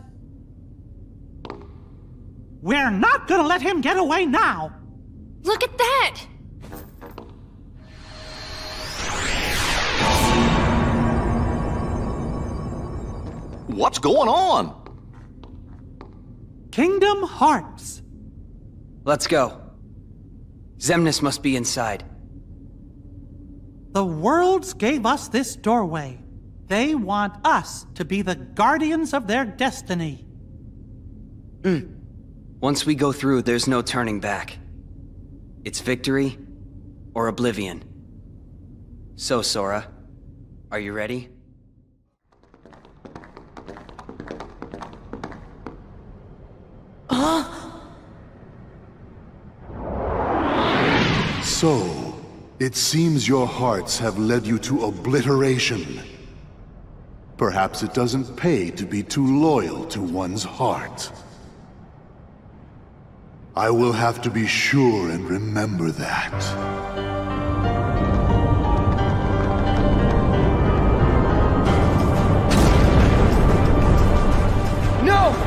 We're not gonna let him get away now! Look at that! What's going on? Kingdom Hearts. Let's go. Xemnas must be inside. The worlds gave us this doorway. They want us to be the guardians of their destiny. Mm. Once we go through, there's no turning back. It's victory or oblivion. So, Sora, are you ready? So, it seems your hearts have led you to obliteration. Perhaps it doesn't pay to be too loyal to one's heart. I will have to be sure and remember that. No!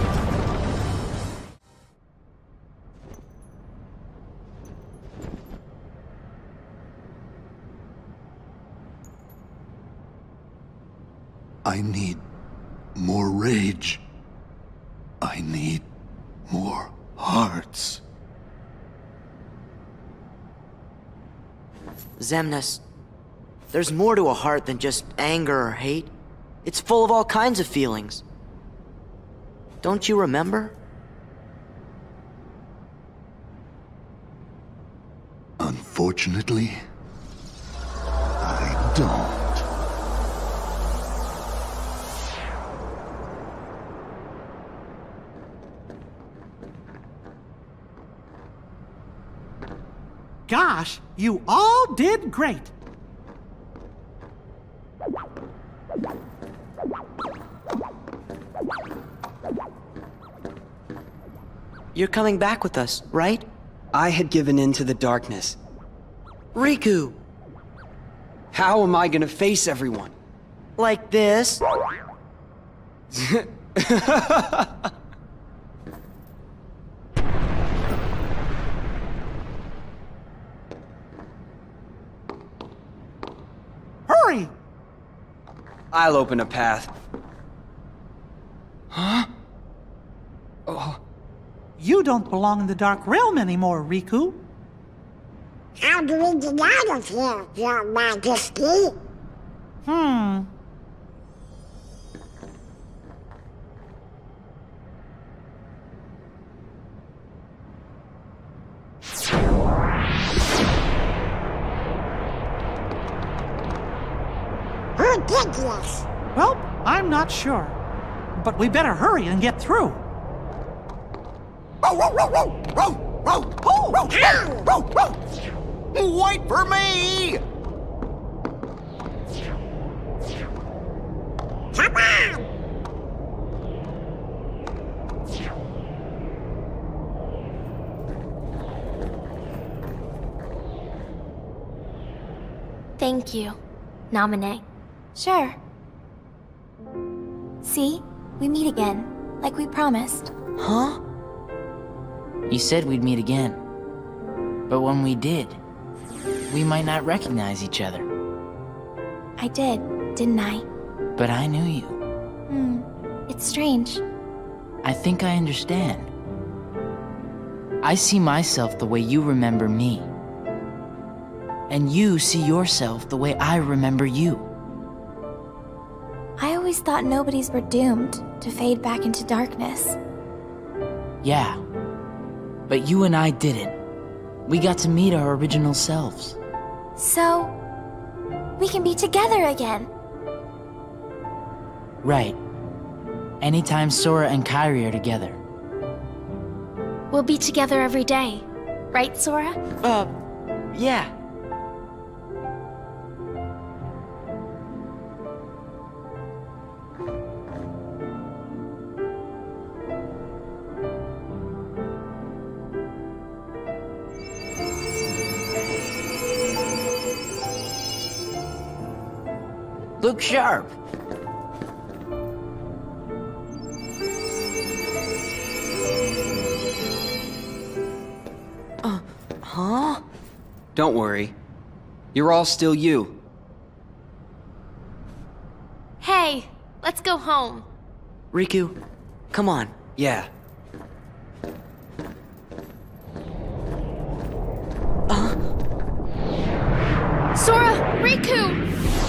I need more rage. I need more hearts. Xemnas, there's more to a heart than just anger or hate. It's full of all kinds of feelings. Don't you remember? Unfortunately, I don't. Gosh, you all did great. You're coming back with us, right? I had given in to the darkness. Riku! How am I gonna face everyone? Like this? Hurry! I'll open a path. Huh? Oh. You don't belong in the Dark Realm anymore, Riku. How do we get out of here, Your Majesty? Hmm. Who did this? Well, I'm not sure. But we better hurry and get through. Wait for me! Come on! Thank you, Namine. Sure. See? We meet again, like we promised. Huh? You said we'd meet again. But when we did, we might not recognize each other. I did, didn't I? But I knew you. Hmm. It's strange. I think I understand. I see myself the way you remember me. And you see yourself the way I remember you. I always thought nobodies were doomed to fade back into darkness. Yeah. But you and I didn't. We got to meet our original selves. So, we can be together again. Right. Anytime Sora and Kairi are together. We'll be together every day. Right, Sora? Uh, yeah. Look sharp. Uh, huh? Don't worry. You're all still you. Hey, let's go home. Riku, come on. Yeah. Uh? Sora! Riku!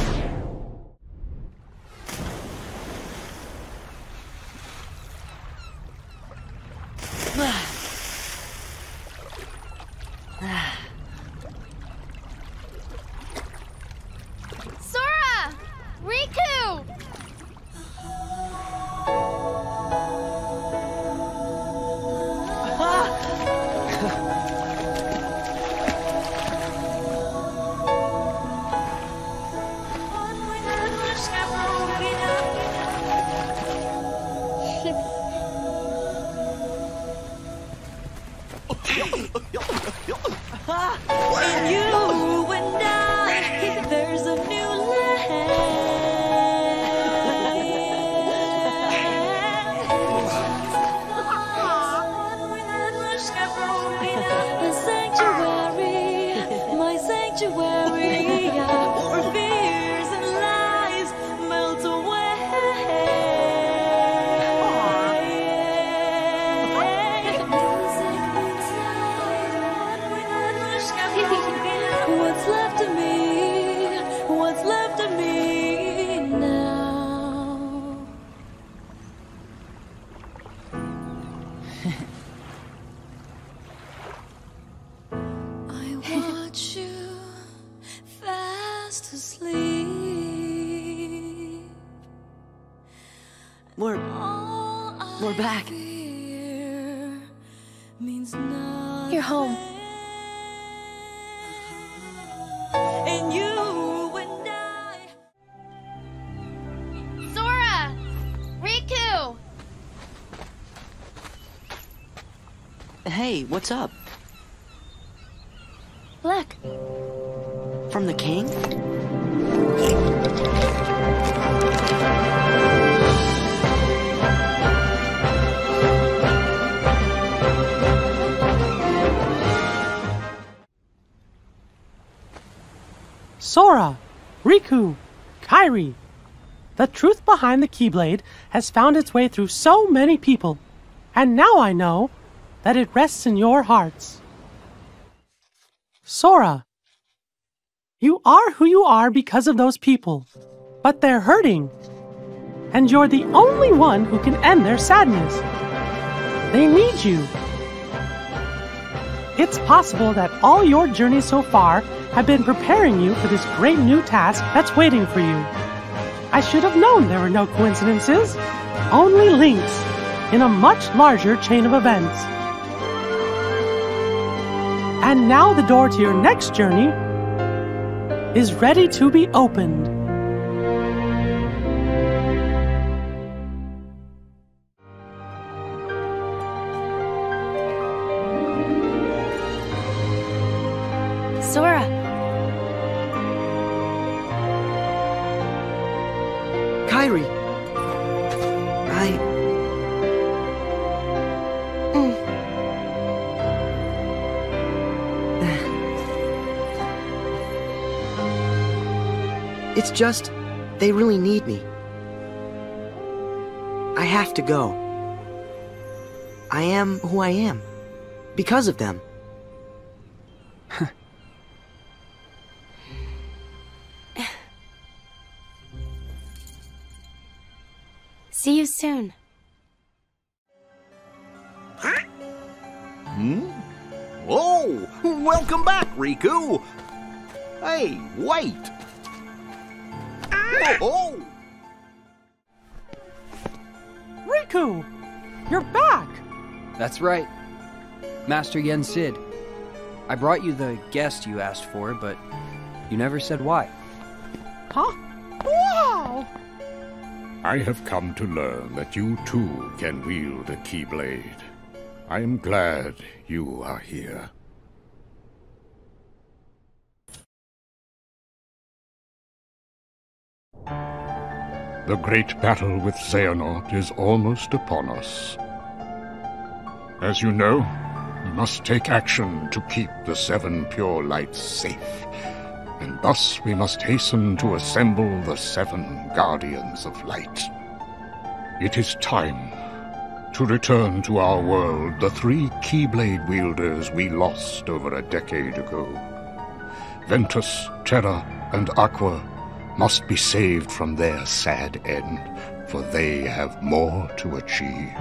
Sora! Riku! In you and I, there's a new land. The sanctuary, my sanctuary, where fears and lies melt away. What's left of me? What's left of me now? I watch you fast asleep. We're... we're back. Means nothing. You're home. And you and I. Sora! Riku! Hey, what's up? Look. From the king? Sora, Riku, Kairi. The truth behind the Keyblade has found its way through so many people, and now I know that it rests in your hearts. Sora, you are who you are because of those people, but they're hurting, and you're the only one who can end their sadness. They need you. It's possible that all your journeys so far have been preparing you for this great new task that's waiting for you. I should have known there were no coincidences, only links in a much larger chain of events. And now the door to your next journey is ready to be opened. Sora. Kairi. I... Mm. It's just, they really need me. I have to go. I am who I am. Because of them. See you soon. Hmm? Whoa! Welcome back, Riku! Hey, wait! Whoa! Riku! You're back! That's right. Master Yen Sid. I brought you the guest you asked for, but you never said why. Huh? Wow! I have come to learn that you too can wield a Keyblade. I am glad you are here. The great battle with Xehanort is almost upon us. As you know, we must take action to keep the Seven Pure Lights safe. And thus we must hasten to assemble the Seven Guardians of Light. It is time to return to our world the three Keyblade wielders we lost over a decade ago. Ventus, Terra, and Aqua must be saved from their sad end, for they have more to achieve.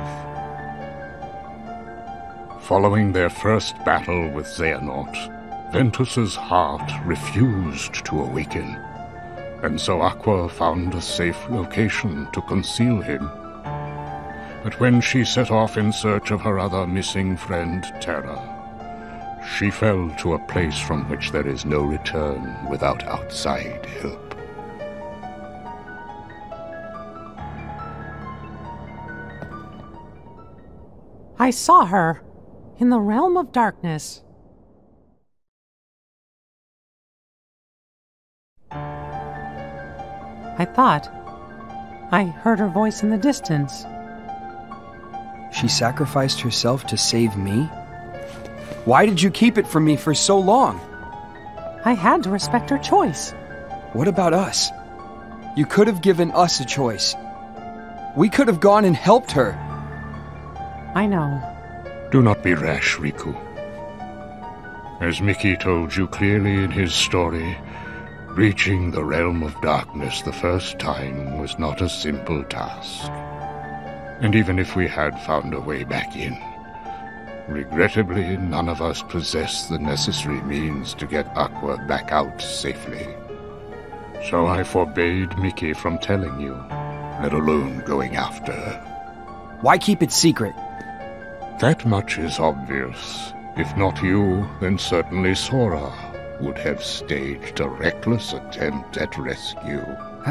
Following their first battle with Xehanort, Ventus's heart refused to awaken, and so Aqua found a safe location to conceal him. But when she set off in search of her other missing friend, Terra, she fell to a place from which there is no return without outside help. I saw her in the realm of darkness. I thought I heard her voice in the distance. She sacrificed herself to save me? Why did you keep it from me for so long? I had to respect her choice. What about us? You could have given us a choice. We could have gone and helped her. I know. Do not be rash, Riku. As Mickey told you clearly in his story, reaching the realm of darkness the first time was not a simple task. And even if we had found a way back in, regrettably none of us possess the necessary means to get Aqua back out safely. So I forbade Mickey from telling you, let alone going after her. Why keep it secret? That much is obvious. If not you, then certainly Sora would have staged a reckless attempt at rescue.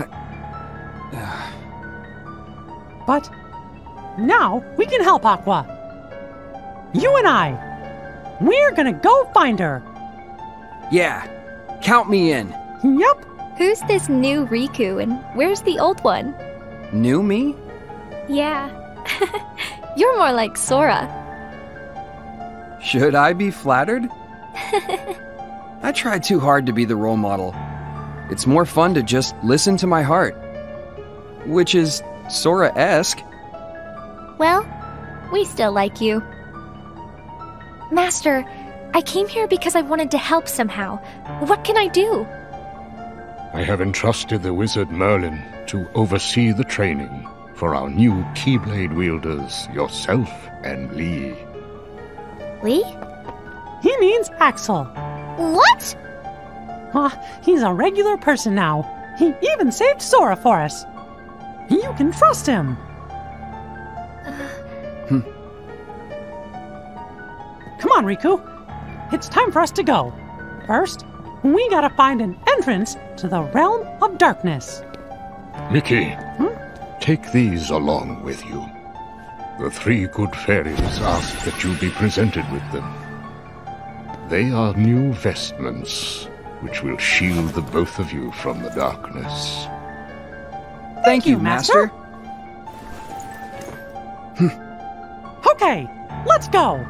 But now we can help Aqua. You and I. We're gonna go find her. Yeah, count me in. Yep. Who's this new Riku and where's the old one? New me? Yeah. You're more like Sora. Should I be flattered? I try too hard to be the role model. It's more fun to just listen to my heart. Which is Sora-esque. Well, we still like you. Master, I came here because I wanted to help somehow. What can I do? I have entrusted the wizard Merlin to oversee the training for our new Keyblade wielders, yourself and Lee. Lee? He means Axel. What? Ah, he's a regular person now. He even saved Sora for us. You can trust him. Hmm. Come on, Riku. it's time for us to go. First, we gotta find an entrance to the realm of darkness. Mickey, Hmm? take these along with you. The three good fairies ask that you be presented with them. They are new vestments, which will shield the both of you from the darkness. Thank, Thank you, Master. Okay, let's go.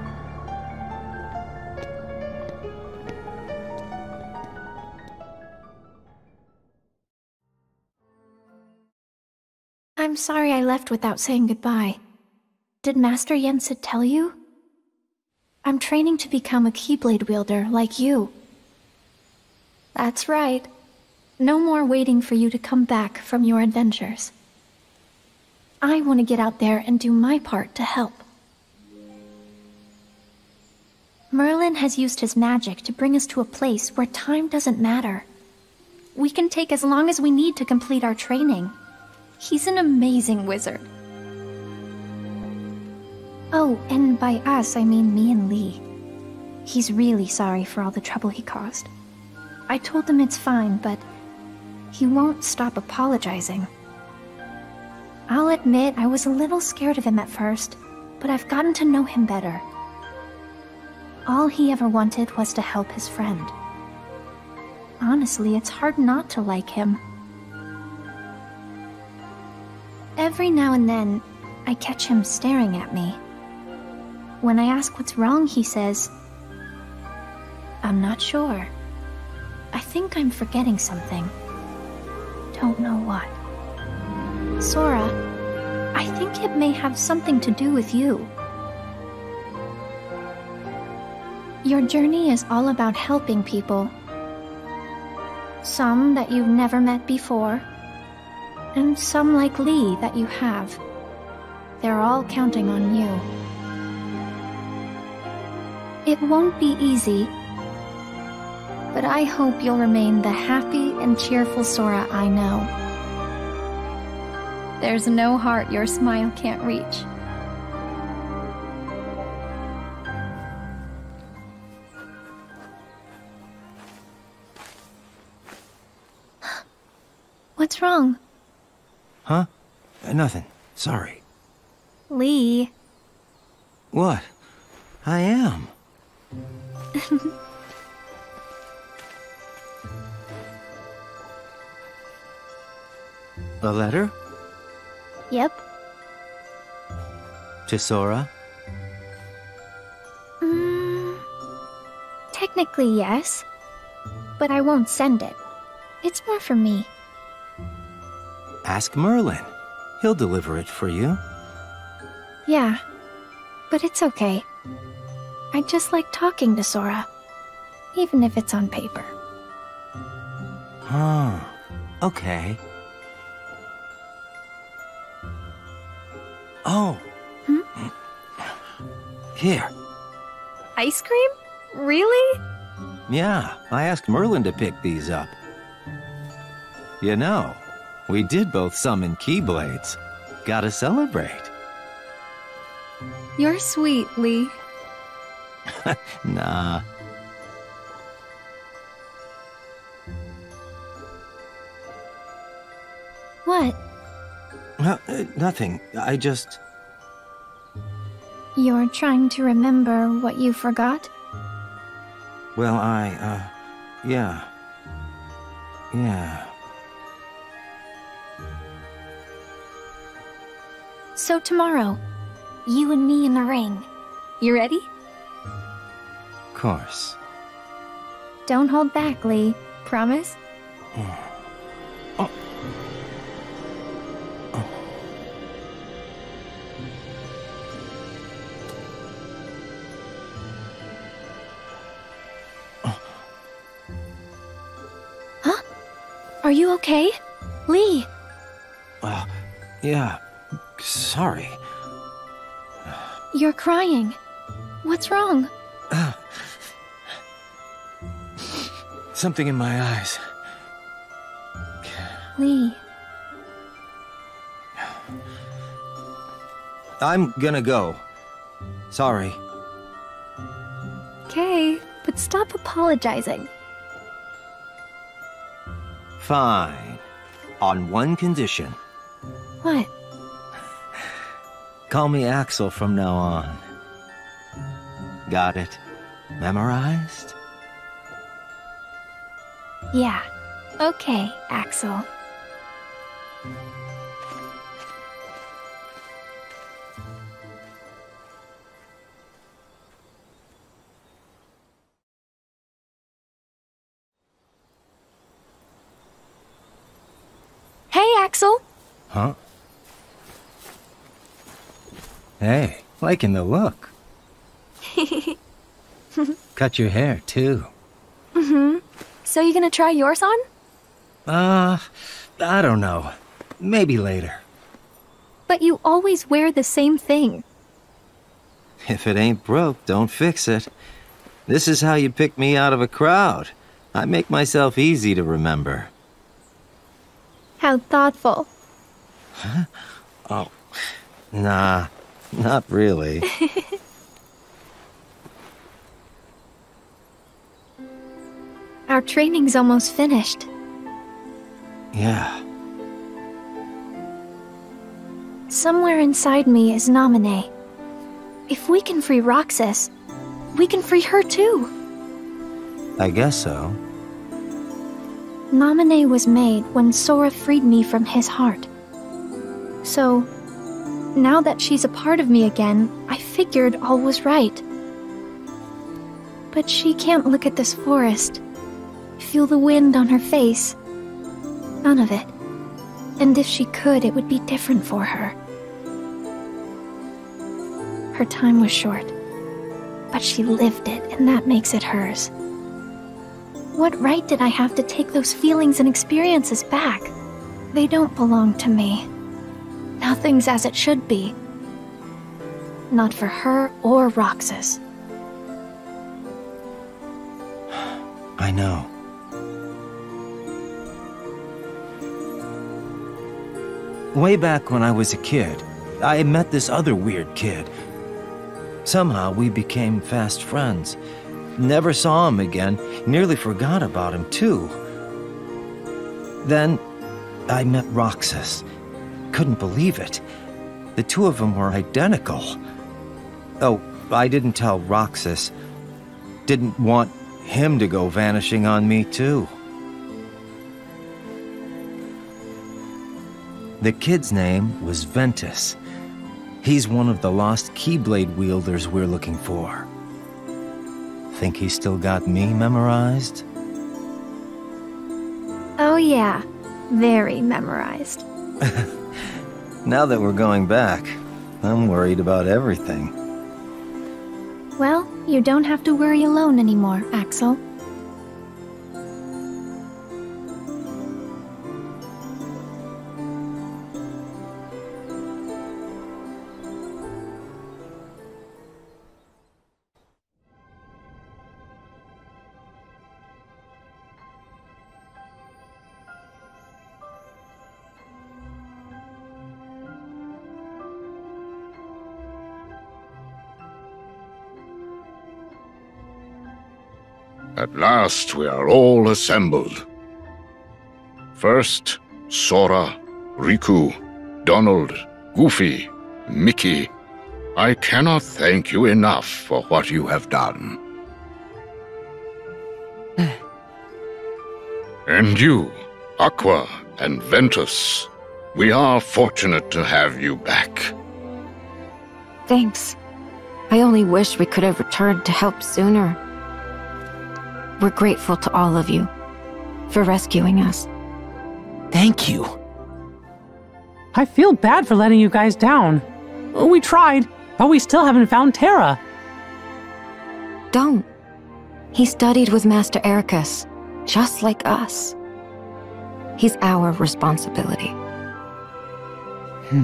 I'm sorry I left without saying goodbye. Did Master Yensid tell you? I'm training to become a Keyblade wielder like you. That's right. No more waiting for you to come back from your adventures. I want to get out there and do my part to help. Merlin has used his magic to bring us to a place where time doesn't matter. We can take as long as we need to complete our training. He's an amazing wizard. Oh, and by us, I mean me and Lee. He's really sorry for all the trouble he caused. I told him it's fine, but he won't stop apologizing. I'll admit I was a little scared of him at first, but I've gotten to know him better. All he ever wanted was to help his friend. Honestly, it's hard not to like him. Every now and then, I catch him staring at me. When I ask what's wrong, he says, "I'm not sure. I think I'm forgetting something. Don't know what." Sora, I think it may have something to do with you. Your journey is all about helping people. Some that you've never met before, and some like Lee that you have. They're all counting on you. It won't be easy, but I hope you'll remain the happy and cheerful Sora I know. There's no heart your smile can't reach. What's wrong? Huh? Nothing. Sorry. Lee. What? I am. A letter? Yep. To Sora? Mm, technically, yes. But I won't send it. It's more for me. Ask Merlin. He'll deliver it for you. Yeah, but it's okay. I just like talking to Sora, even if it's on paper. Huh. Okay. Oh. Hmm? Here. Ice cream? Really? Yeah, I asked Merlin to pick these up. You know, we did both summon Keyblades. Gotta celebrate. You're sweet, Lee. Nah. What? Uh, uh, nothing. I just... You're trying to remember what you forgot? Well, I, uh... Yeah. Yeah. So tomorrow, you and me in the ring. You ready? Of course. Don't hold back, Lee. Promise? Oh. Huh? Are you okay? Lee! Uh, yeah. Sorry. You're crying. What's wrong? Uh, something in my eyes. Lee. I'm gonna go. Sorry. Okay, but stop apologizing. Fine. On one condition. What? Call me Axel from now on. Got it? Memorized? Yeah. Okay, Axel. Hey, Axel! Huh? Hey, liking the look. Cut your hair, too. Mm-hmm. So you gonna try yours on? Uh, I don't know. Maybe later. But you always wear the same thing. If it ain't broke, don't fix it. This is how you pick me out of a crowd. I make myself easy to remember. How thoughtful. Huh? Oh, nah, not really. Our training's almost finished. Yeah. Somewhere inside me is Naminé. If we can free Roxas, we can free her too. I guess so. Naminé was made when Sora freed me from his heart. So, now that she's a part of me again, I figured all was right. But she can't look at this forest, feel the wind on her face. None of it. And if she could, it would be different for her. Her time was short, but she lived it, and that makes it hers. What right did I have to take those feelings and experiences back? They don't belong to me. Nothing's as it should be. Not for her or Roxas. I know. Way back when I was a kid, I met this other weird kid. Somehow we became fast friends. Never saw him again, nearly forgot about him too. Then I met Roxas. Couldn't believe it. The two of them were identical. Oh, I didn't tell Roxas. Didn't want him to go vanishing on me too. The kid's name was Ventus. He's one of the lost Keyblade wielders we're looking for. Think he's still got me memorized? Oh yeah, very memorized. Now that we're going back, I'm worried about everything. Well, you don't have to worry alone anymore, Axel. At last we are all assembled. First, Sora, Riku, Donald, Goofy, Mickey. I cannot thank you enough for what you have done. And you, Aqua and Ventus. We are fortunate to have you back. Thanks. I only wish we could have returned to help sooner. We're grateful to all of you for rescuing us. Thank you. I feel bad for letting you guys down. We tried, but we still haven't found Terra. Don't. He studied with Master Ericus, just like us. He's our responsibility. Hmm.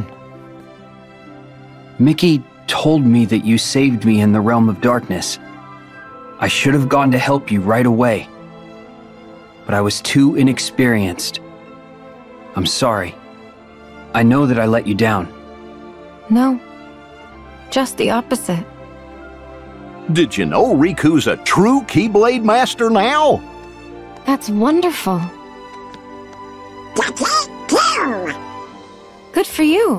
Mickey told me that you saved me in the Realm of Darkness. I should have gone to help you right away. But I was too inexperienced. I'm sorry. I know that I let you down. No. Just the opposite. Did you know Riku's a true Keyblade master now? That's wonderful. That's it, too. Good for you.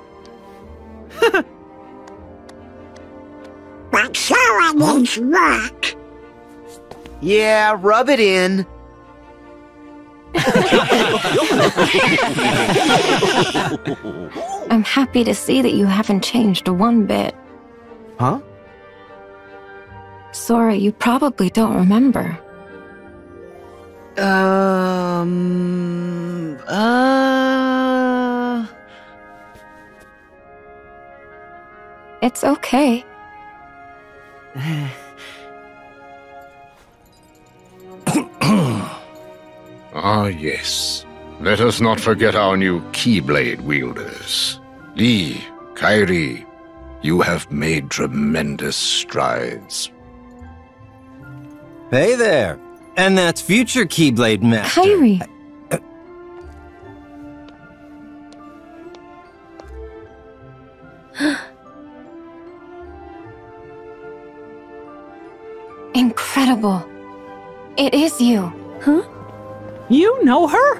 But Sora needs work. Yeah, rub it in. I'm happy to see that you haven't changed one bit. Huh? Sora, you probably don't remember. Um... Uh... It's okay. Ah, yes. Let us not forget our new Keyblade wielders. Lee, Kairi, you have made tremendous strides. Hey there. And that's future Keyblade Master. Kairi. Uh, Incredible. It is you. Huh? You know her?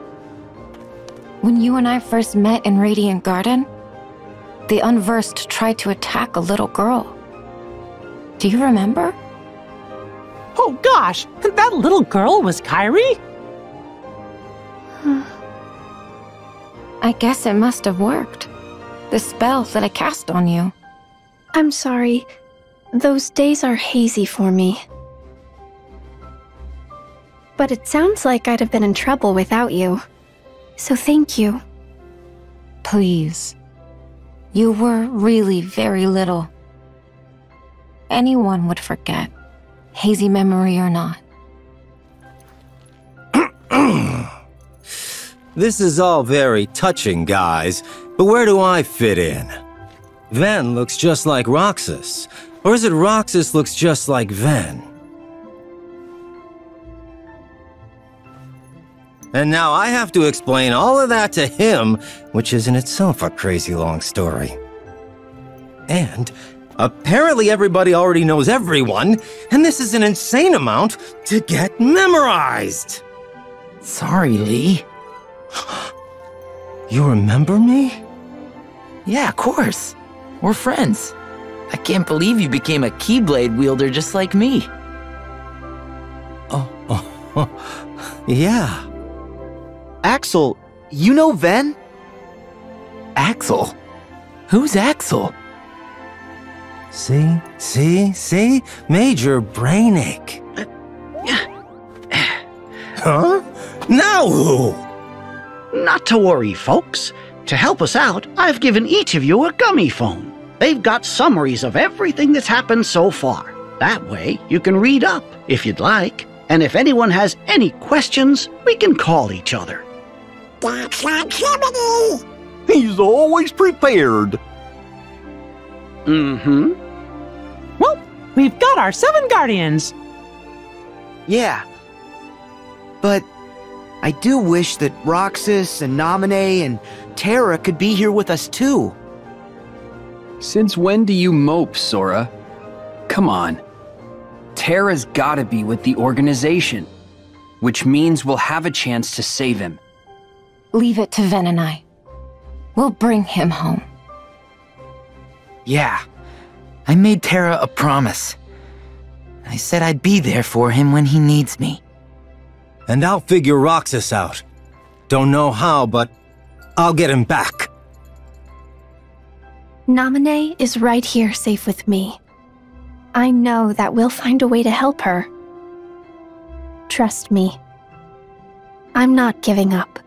When you and I first met in Radiant Garden, the Unversed tried to attack a little girl. Do you remember? Oh gosh, that little girl was Kairi? I guess it must have worked. The spell that I cast on you. I'm sorry. Those days are hazy for me. But it sounds like I'd have been in trouble without you. So thank you. Please. You were really very little. Anyone would forget, hazy memory or not. This is all very touching, guys, but where do I fit in? Ven looks just like Roxas. Or is it Roxas looks just like Ven? And now I have to explain all of that to him, which is in itself a crazy long story. And apparently everybody already knows everyone, and this is an insane amount to get memorized. Sorry, Lee. You remember me? Yeah, of course. We're friends. I can't believe you became a Keyblade wielder just like me. Oh, oh, oh. Yeah. Axel, you know Ven? Axel? Who's Axel? See? See? See? Major brainache. Huh? Now who? Not to worry, folks. To help us out, I've given each of you a gummy phone. They've got summaries of everything that's happened so far. That way, you can read up, if you'd like. And if anyone has any questions, we can call each other. That's like Jiminy! He's always prepared. Mm-hmm. Well, we've got our seven guardians. Yeah. But I do wish that Roxas and Naminé and Terra could be here with us too. Since when do you mope, Sora? Come on. Terra's gotta be with the organization, which means we'll have a chance to save him. Leave it to Ven and I. We'll bring him home. Yeah. I made Terra a promise. I said I'd be there for him when he needs me. And I'll figure Roxas out. Don't know how, but I'll get him back. Naminé is right here safe with me. I know that we'll find a way to help her. Trust me. I'm not giving up.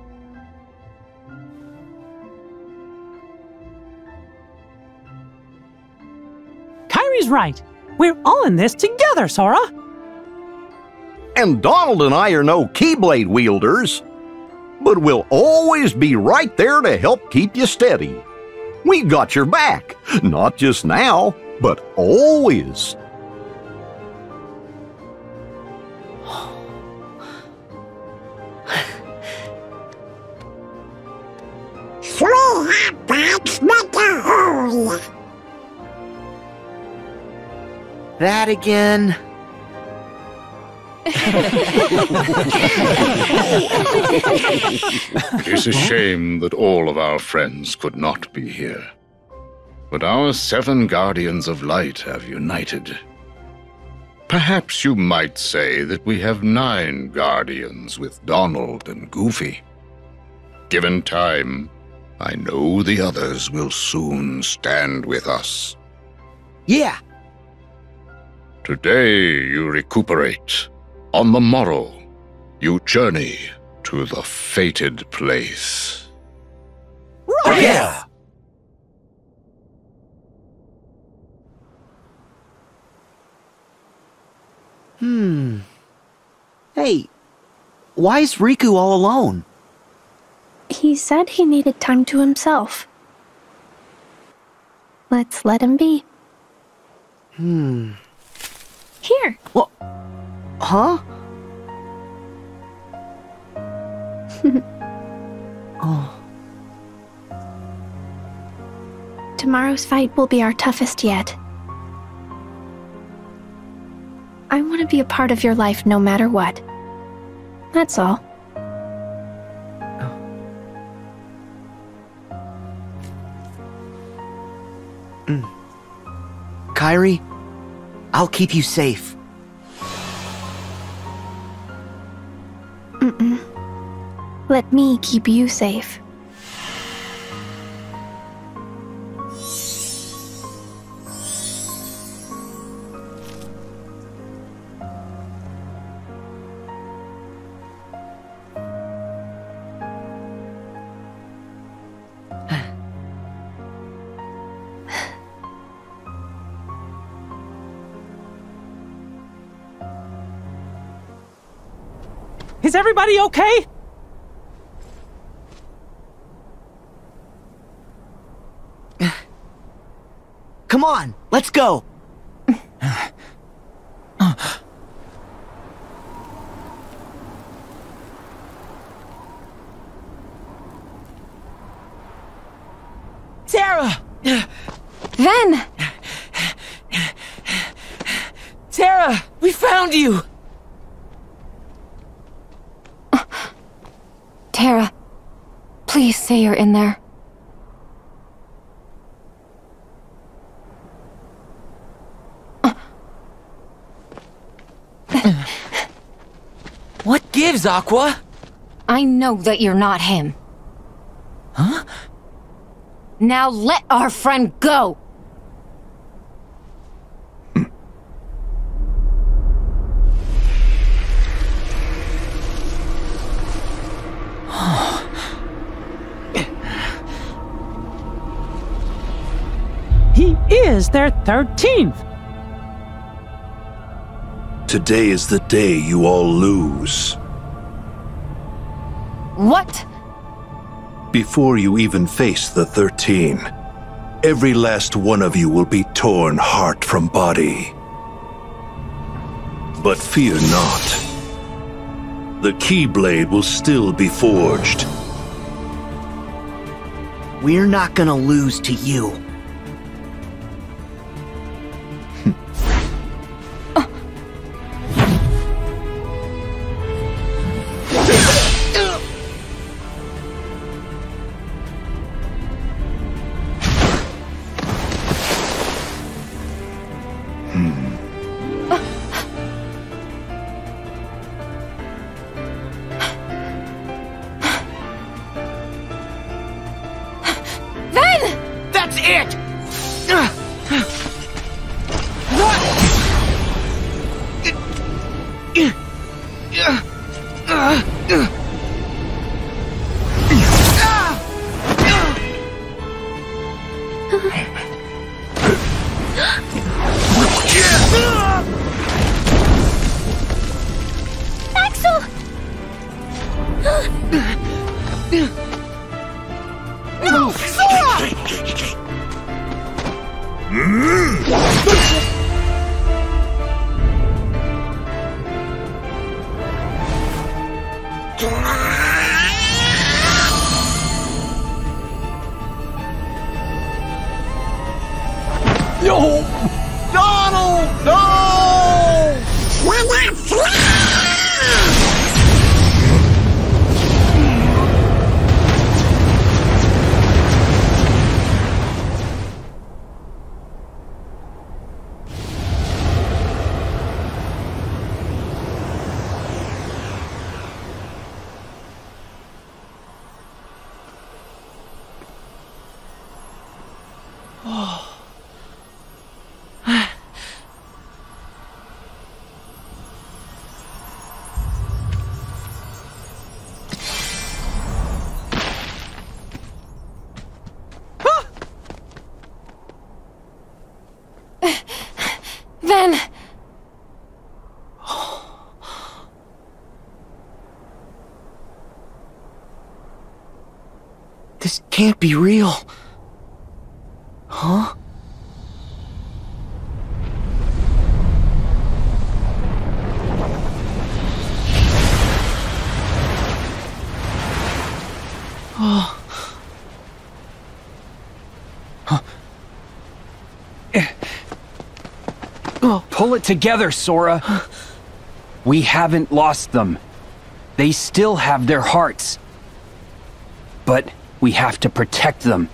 Kairi's right. We're all in this together, Sora. And Donald and I are no Keyblade wielders, but we'll always be right there to help keep you steady. We got your back, not just now, but always. Three hot dogs make a hole. That again? It's a shame that all of our friends could not be here. But our seven Guardians of Light have united. Perhaps you might say that we have nine Guardians with Donald and Goofy. Given time, I know the others will soon stand with us. Yeah. Today you recuperate. On the morrow, you journey to the fated place. Yeah! Hmm. Hey, why is Riku all alone? He said he needed time to himself. Let's let him be. Hmm. Here. What? Huh? Oh. Tomorrow's fight will be our toughest yet. I want to be a part of your life no matter what. That's all. Mm. Kairi, I'll keep you safe. Mm-mm. Let me keep you safe. Is everybody okay? Come on, let's go. Terra! Ven! Terra, we found you! Terra, please say you're in there. What gives, Aqua? I know that you're not him. Huh? Now let our friend go! He is their thirteenth. Today is the day you all lose. What? Before you even face the thirteen, every last one of you will be torn heart from body. But fear not. The Keyblade will still be forged. We're not gonna lose to you. That's it! Axel! No! Sora! No! Donald! No! Then... This can't be real. Huh? Oh. Huh. Oh. Pull it together, Sora. We haven't lost them. They still have their hearts. But we have to protect them.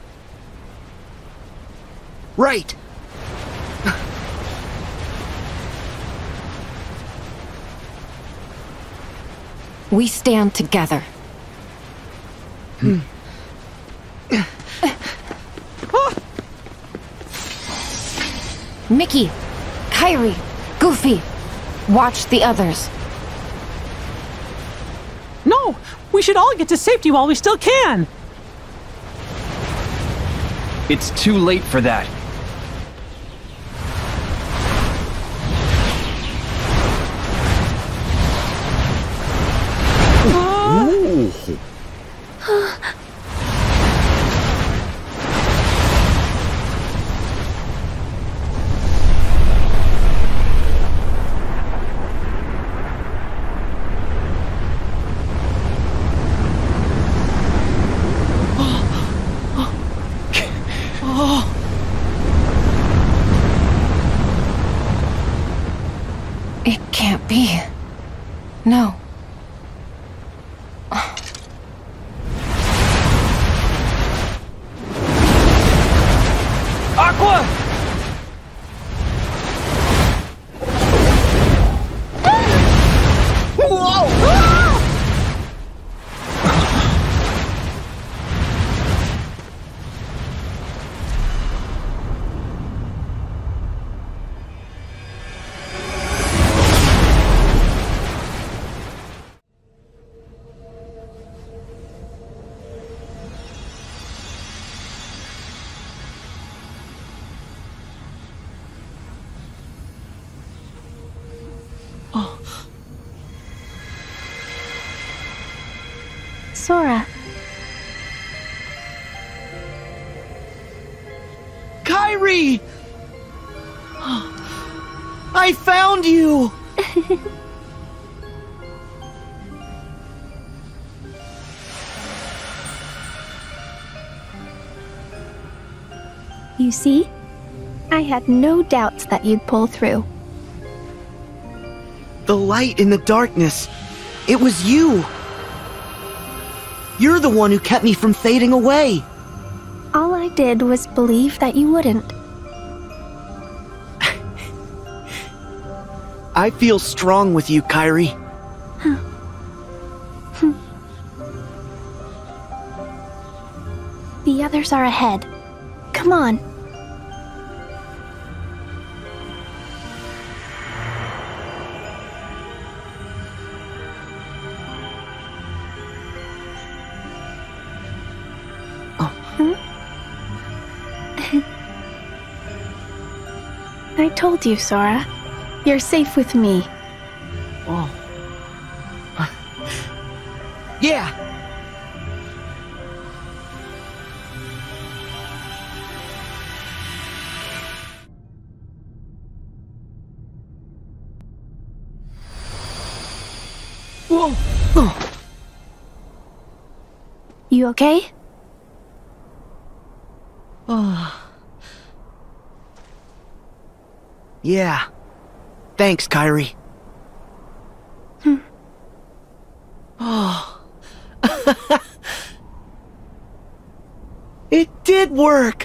Right. We stand together. Hmm. Mickey, Kairi, Goofy, watch the others. No! We should all get to safety while we still can! It's too late for that. Ooh. It can't be. No. Aqua! Sora. Kairi! I found you! You see? I had no doubts that you'd pull through. The light in the darkness. It was you! You're the one who kept me from fading away! All I did was believe that you wouldn't. I feel strong with you, Kairi. Huh. Hm. The others are ahead. Come on. I told you, Sora. You're safe with me. Oh. Yeah! Whoa! Oh. You okay? Oh. Yeah. Thanks, Kairi. Hmm. Oh. It did work!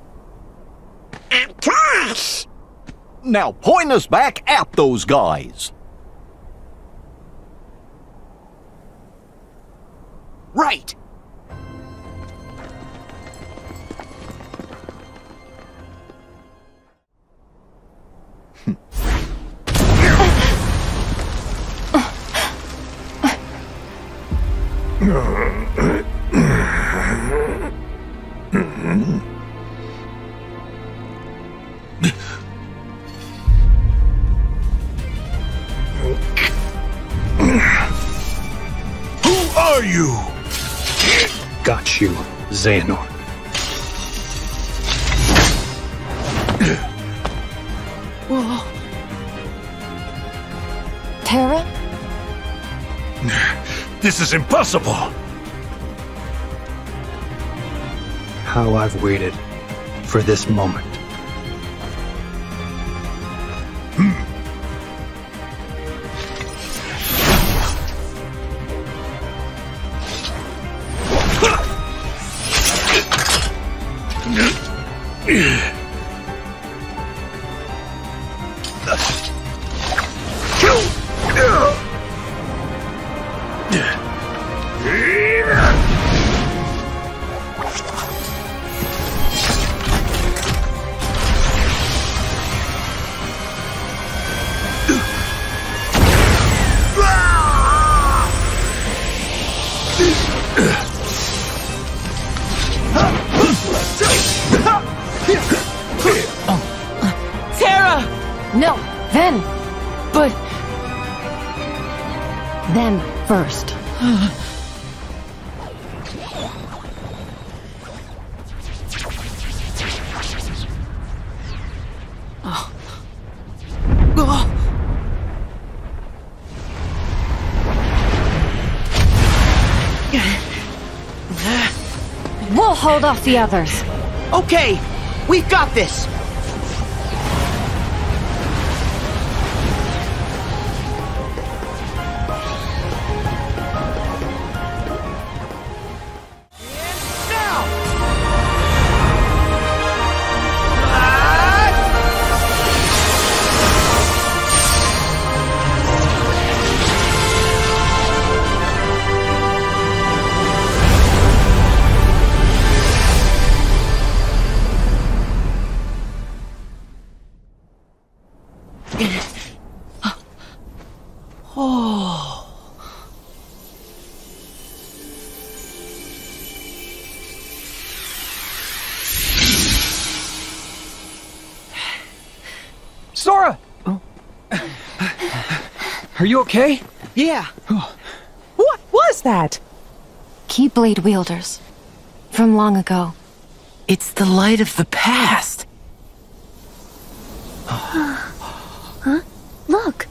Of course! Now point us back at those guys. Right! got you, Xehanort. Whoa. Terra? This is impossible! How I've waited for this moment. No, then. But. Then first. Oh. Oh. We'll hold off the others. Okay, we've got this. Oh. Sora! Oh. Are you okay? Yeah. What was that? Keyblade wielders. From long ago. It's the light of the past. Huh? Look.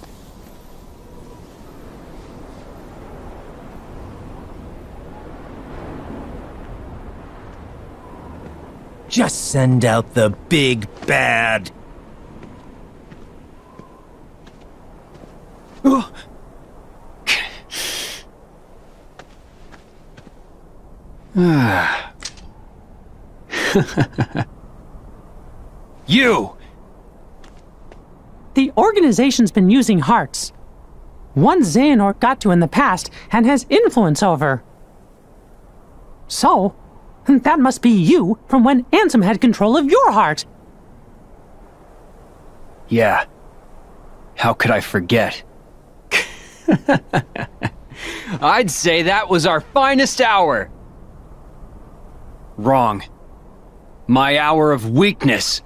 Just send out the big bad. Oh. You! The organization's been using hearts. One Xehanort got to in the past and has influence over. So, that must be you from when Ansem had control of your heart. Yeah. How could I forget? I'd say that was our finest hour. Wrong. My hour of weakness.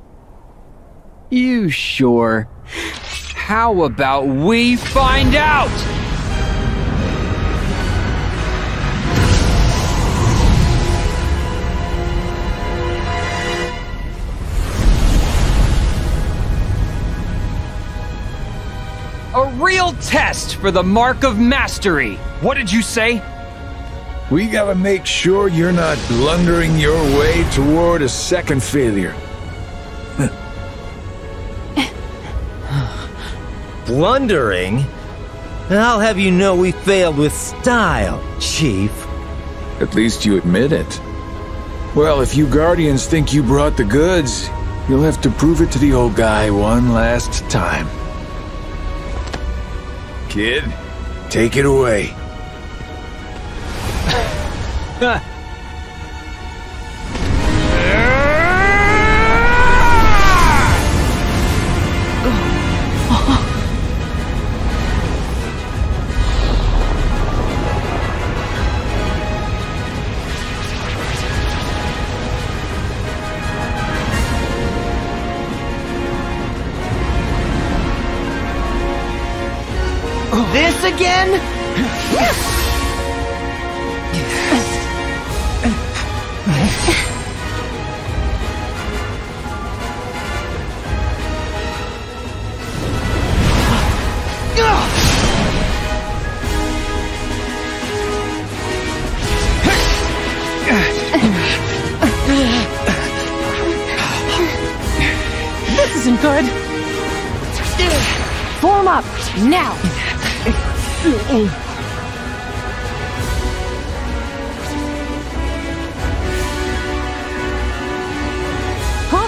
You sure? How about we find out? A real test for the mark of mastery. What did you say? We gotta make sure you're not blundering your way toward a second failure. Blundering? I'll have you know we failed with style, Chief. At least you admit it. Well, if you Guardians think you brought the goods, you'll have to prove it to the old guy one last time. Kid, take it away. This again? This isn't good. Form up, now! Huh?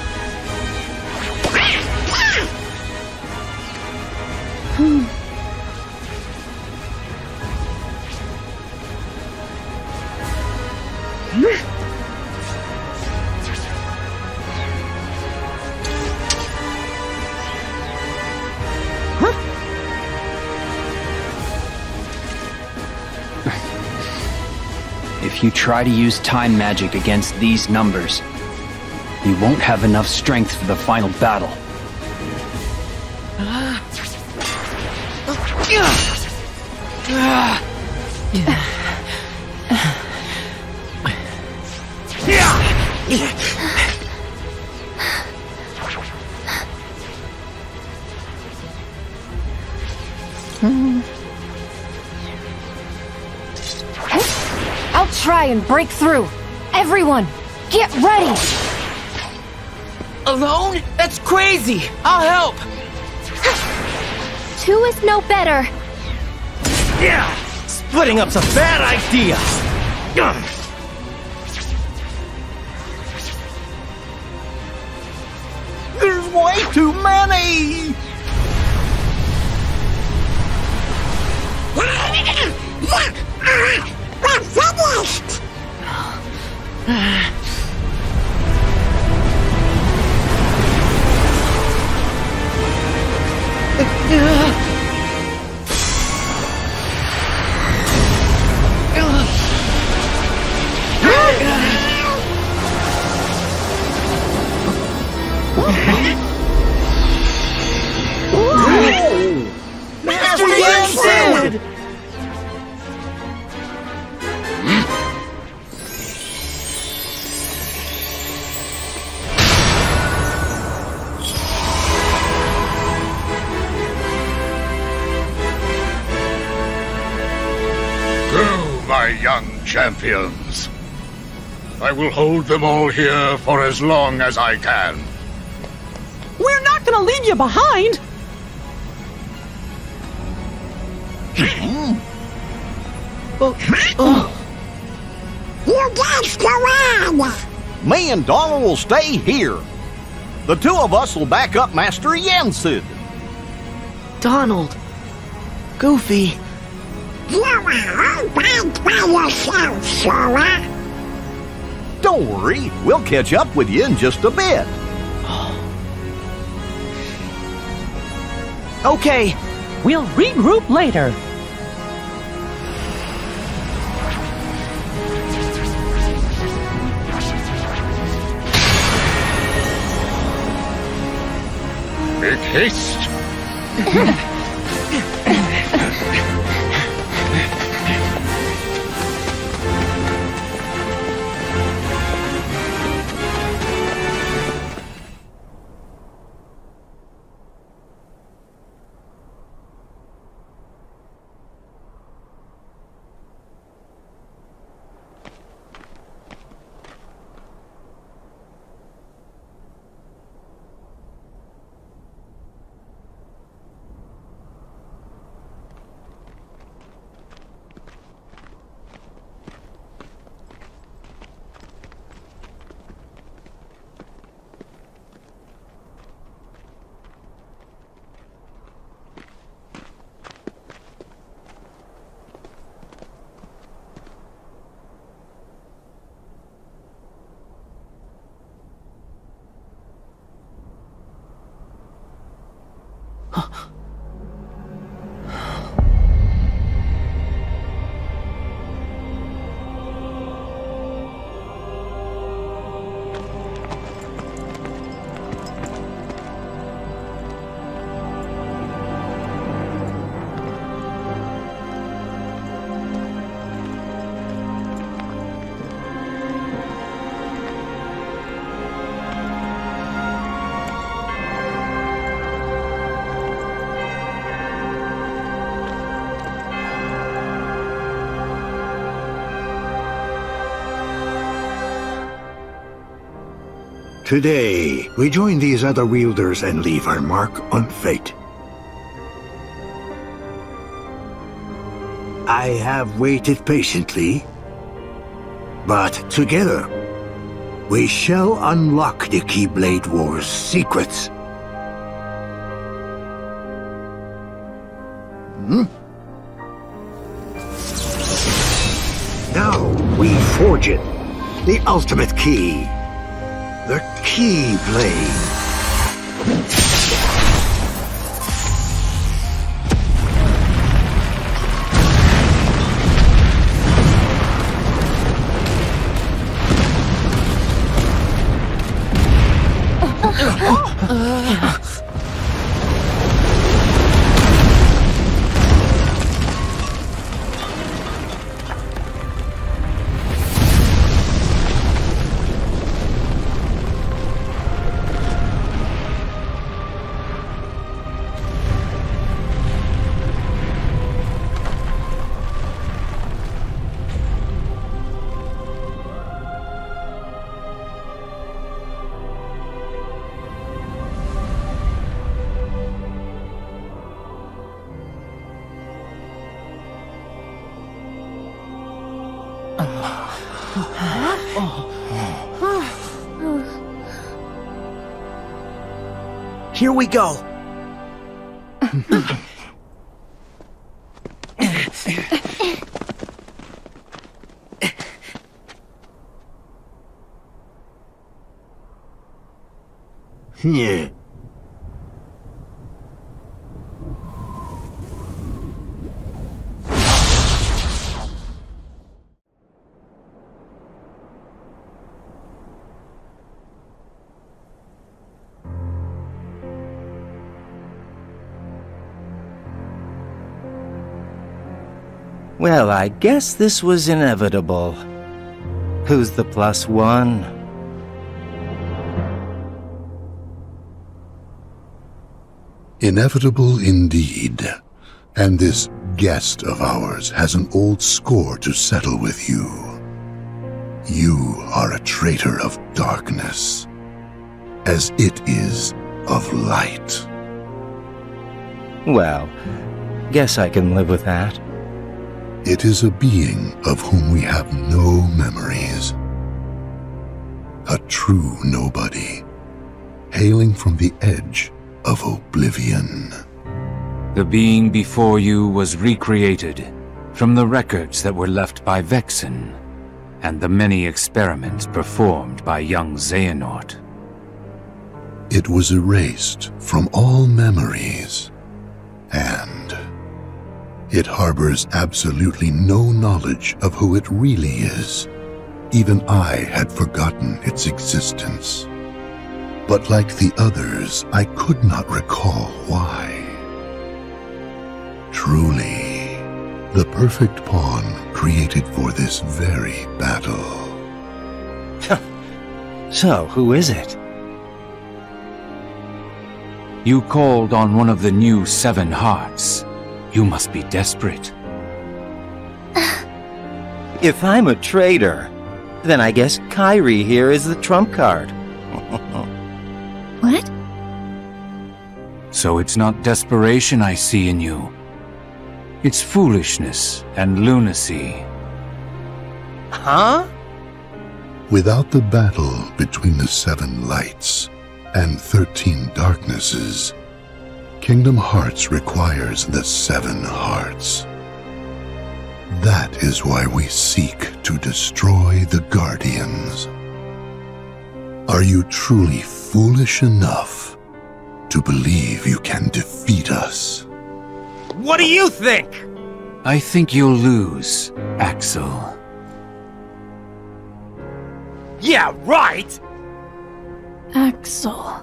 Hmm. If you try to use time magic against these numbers, you won't have enough strength for the final battle. I'll try and break through. Everyone, get ready! Alone? That's crazy! I'll help! Two is no better. Yeah! Splitting up's a bad idea! There's way too many! We're finished! Master Jensen! Go, my young champions. I will hold them all here for as long as I can. We're not gonna leave you behind! You guys go on! Me and Donald will stay here. The two of us will back up Master Jensen. Donald. Goofy. You are all bad by yourself, Sora. Don't worry, we'll catch up with you in just a bit. Okay, we'll regroup later. Make haste. Today, we join these other wielders and leave our mark on fate. I have waited patiently, but together, we shall unlock the Keyblade War's secrets. Hmm? Now we forge it, the ultimate key, the Keyblade. Here we go. Yeah. Well, I guess this was inevitable. Who's the plus one? Inevitable indeed. And this guest of ours has an old score to settle with you. You are a traitor of darkness, as it is of light. Well, guess I can live with that. It is a being of whom we have no memories. A true nobody, hailing from the edge of oblivion. The being before you was recreated from the records that were left by Vexen and the many experiments performed by young Xehanort. It was erased from all memories, and it harbors absolutely no knowledge of who it really is. Even I had forgotten its existence. But like the others, I could not recall why. Truly, the perfect pawn created for this very battle. So, who is it? You called on one of the new Seven Hearts. You must be desperate. If I'm a traitor, then I guess Kairi here is the trump card. What? So it's not desperation I see in you. It's foolishness and lunacy. Huh? Without the battle between the Seven Lights and Thirteen Darknesses, Kingdom Hearts requires the Seven Hearts. That is why we seek to destroy the Guardians. Are you truly foolish enough to believe you can defeat us? What do you think? I think you'll lose, Axel. Yeah, right! Axel.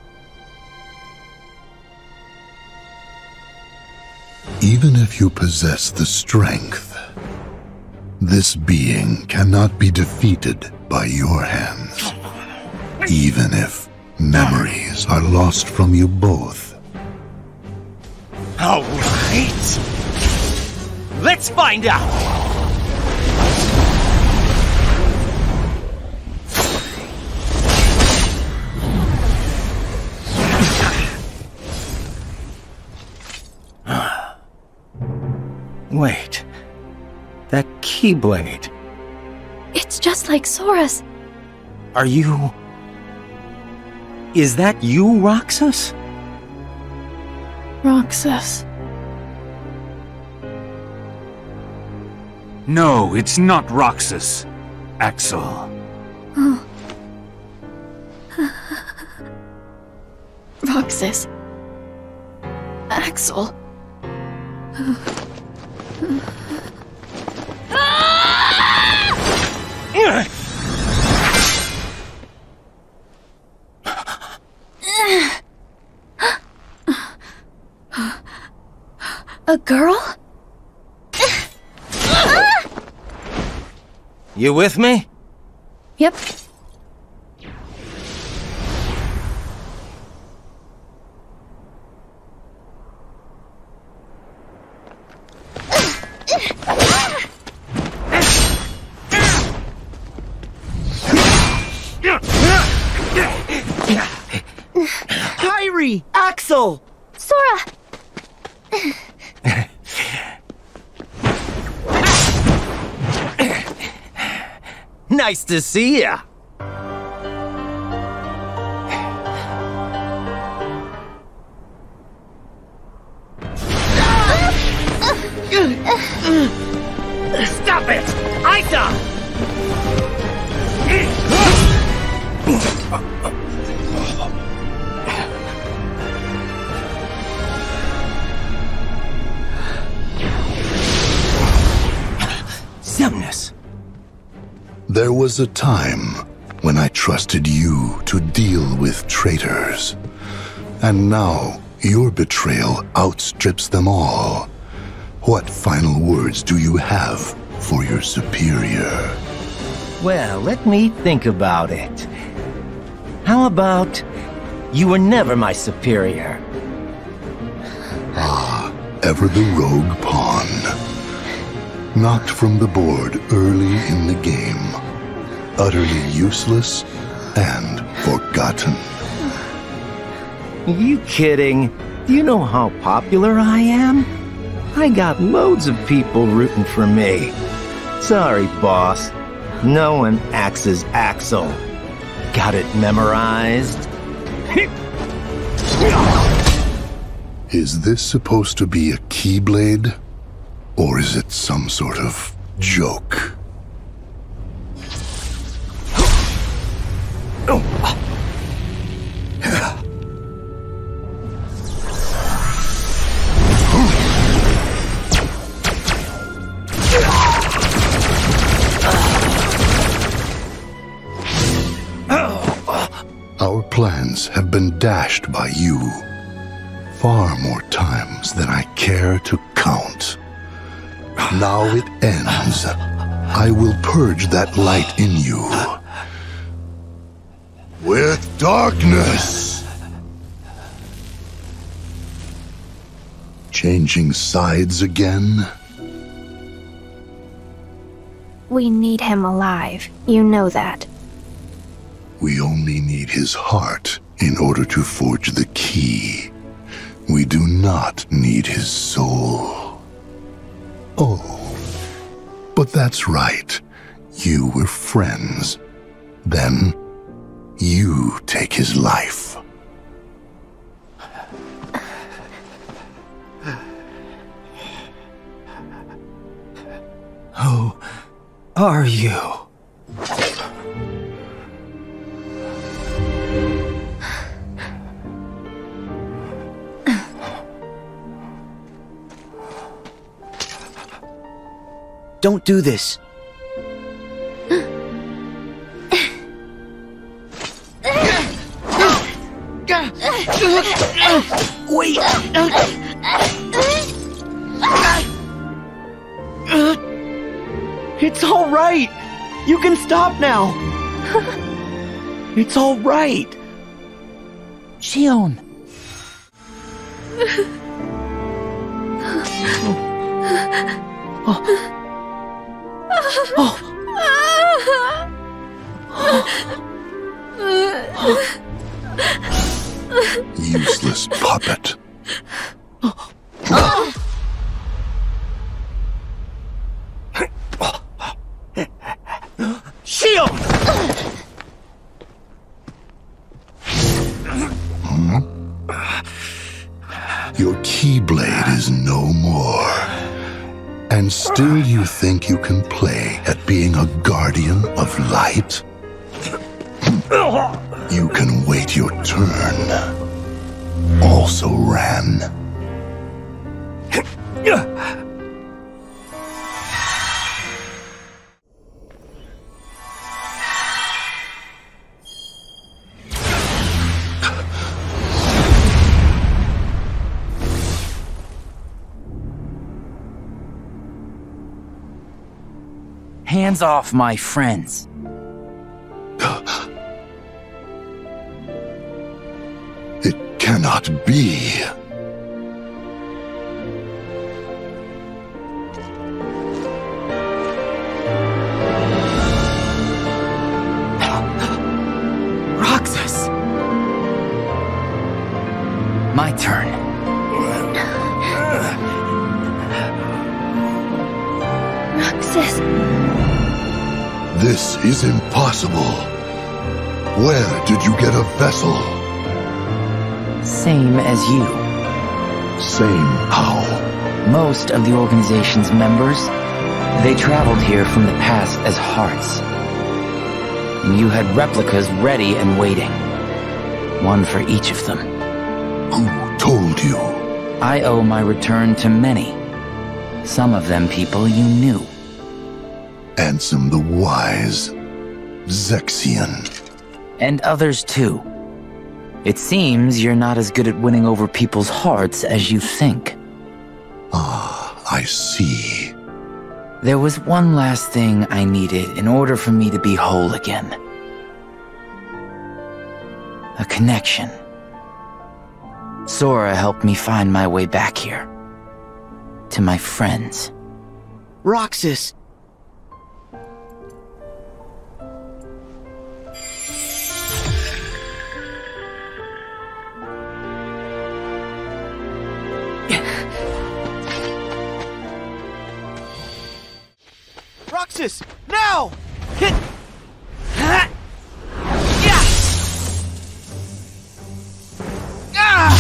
Even if you possess the strength, this being cannot be defeated by your hands. Even if memories are lost from you both. All right. Let's find out. Wait. That Keyblade. It's just like Sora's. Are you... Is that you, Roxas? Roxas. No, it's not Roxas. Axel. Oh. Roxas. Axel. A girl? You with me? Yep. Kairi! Axel! Sora! Nice to see ya! Stop it! Isa! Xemnas! There was a time when I trusted you to deal with traitors. And now your betrayal outstrips them all. What final words do you have for your superior? Well, let me think about it. How about you were never my superior? Ah, ever the rogue pawn. Knocked from the board early in the game. Utterly useless and forgotten. You kidding? Do you know how popular I am? I got loads of people rooting for me. Sorry, boss. No one axes Axel. Got it memorized? Is this supposed to be a Keyblade? Or is it some sort of joke? Our plans have been dashed by you. Far more times than I care to count. Now it ends. I will purge that light in you. With darkness! Changing sides again? We need him alive. You know that. We only need his heart in order to forge the key. We do not need his soul. Oh, but that's right. You were friends. Then, you take his life. Who are you? Don't do this. Wait! It's all right! You can stop now! It's all right! Xion! Oh. Oh. Useless puppet. Your Keyblade is no more. And still you think you can play at being a guardian of light? You can wait your turn. Also ran. Hands off my friends. It cannot be. Roxas! My turn. Roxas! This is impossible. Where did you get a vessel? Same as you. Same how? Most of the organization's members, they traveled here from the past as hearts. And you had replicas ready and waiting. One for each of them. Who told you? I owe my return to many. Some of them people you knew. Ansem the Wise. Zexion. And others too. It seems you're not as good at winning over people's hearts as you think. Ah, I see. There was one last thing I needed in order for me to be whole again. A connection. Sora helped me find my way back here. To my friends. Roxas! Roxas! Now! Hit! Ha! Yeah! Ah!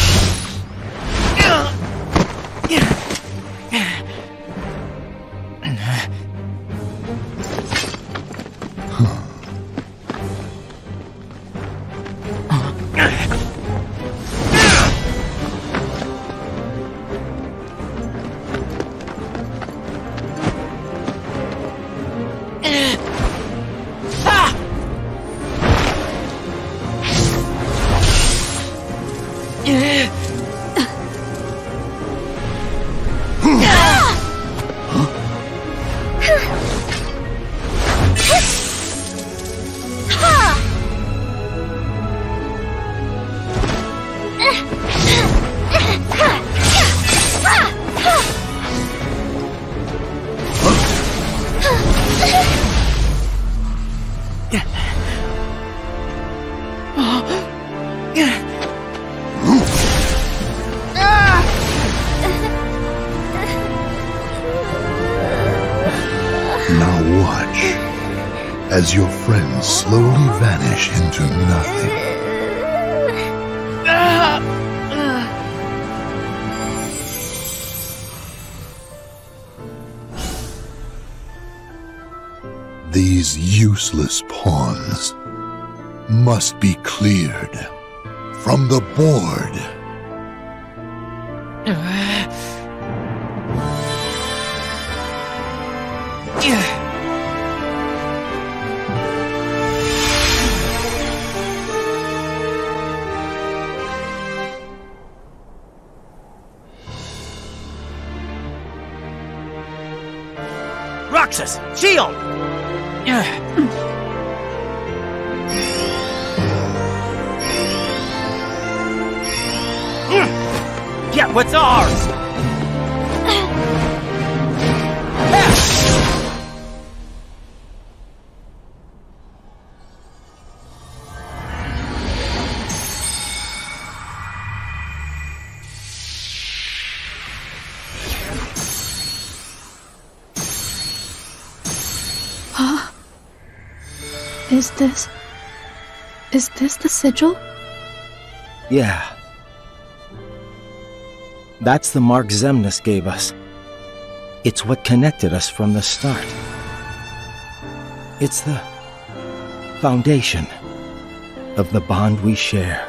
Yeah! As your friends slowly vanish into nothing. These useless pawns must be cleared from the board. Roxas! Shield! Get what's ours! Is this... Is this the sigil? Yeah. That's the mark Xemnas gave us. It's what connected us from the start. It's the foundation of the bond we share.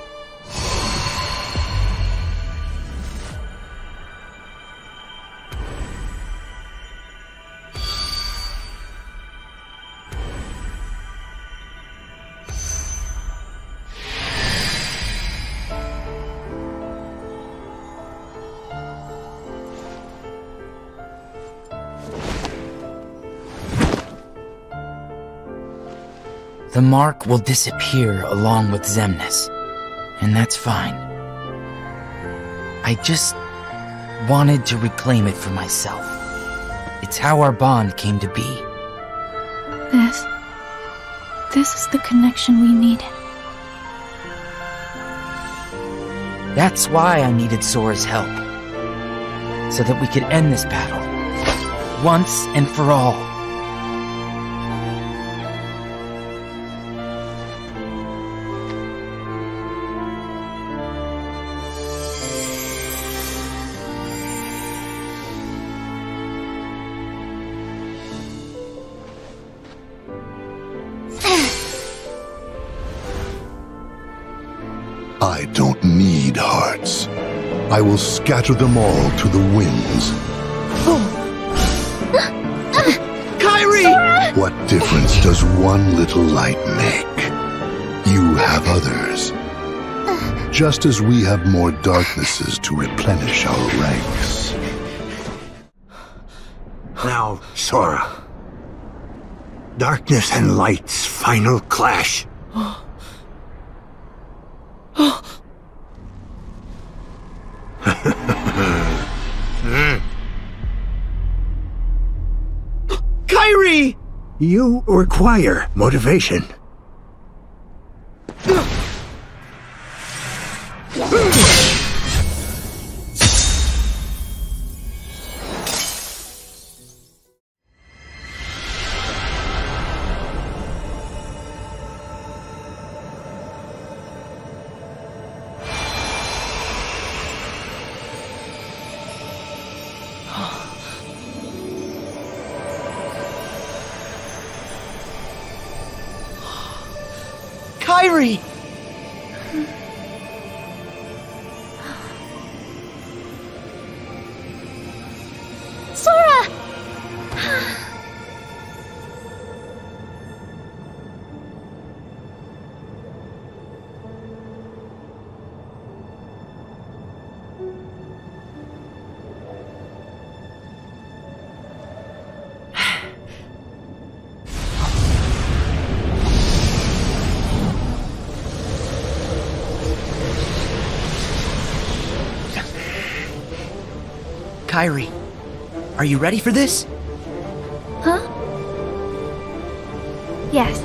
The mark will disappear along with Xemnas, and that's fine. I just wanted to reclaim it for myself. It's how our bond came to be. This... this is the connection we needed. That's why I needed Sora's help. So that we could end this battle. Once and for all. I don't need hearts. I will scatter them all to the winds. Kairi! Sora! What difference does one little light make? You have others. Just as we have more darknesses to replenish our ranks. Now, Sora. Darkness and light's final clash. Kairi! You require motivation. Kairi! Sora! Kairi, are you ready for this? Huh? Yes.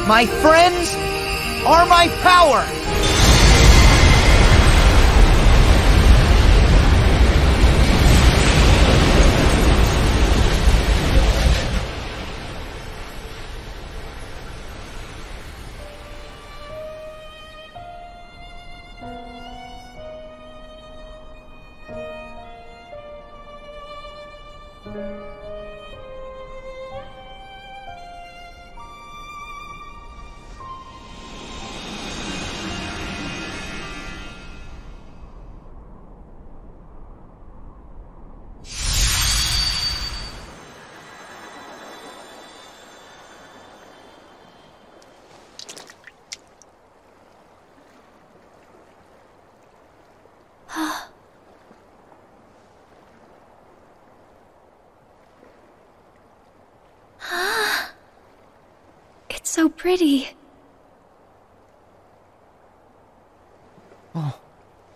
My friends are my power! It's so pretty. Oh.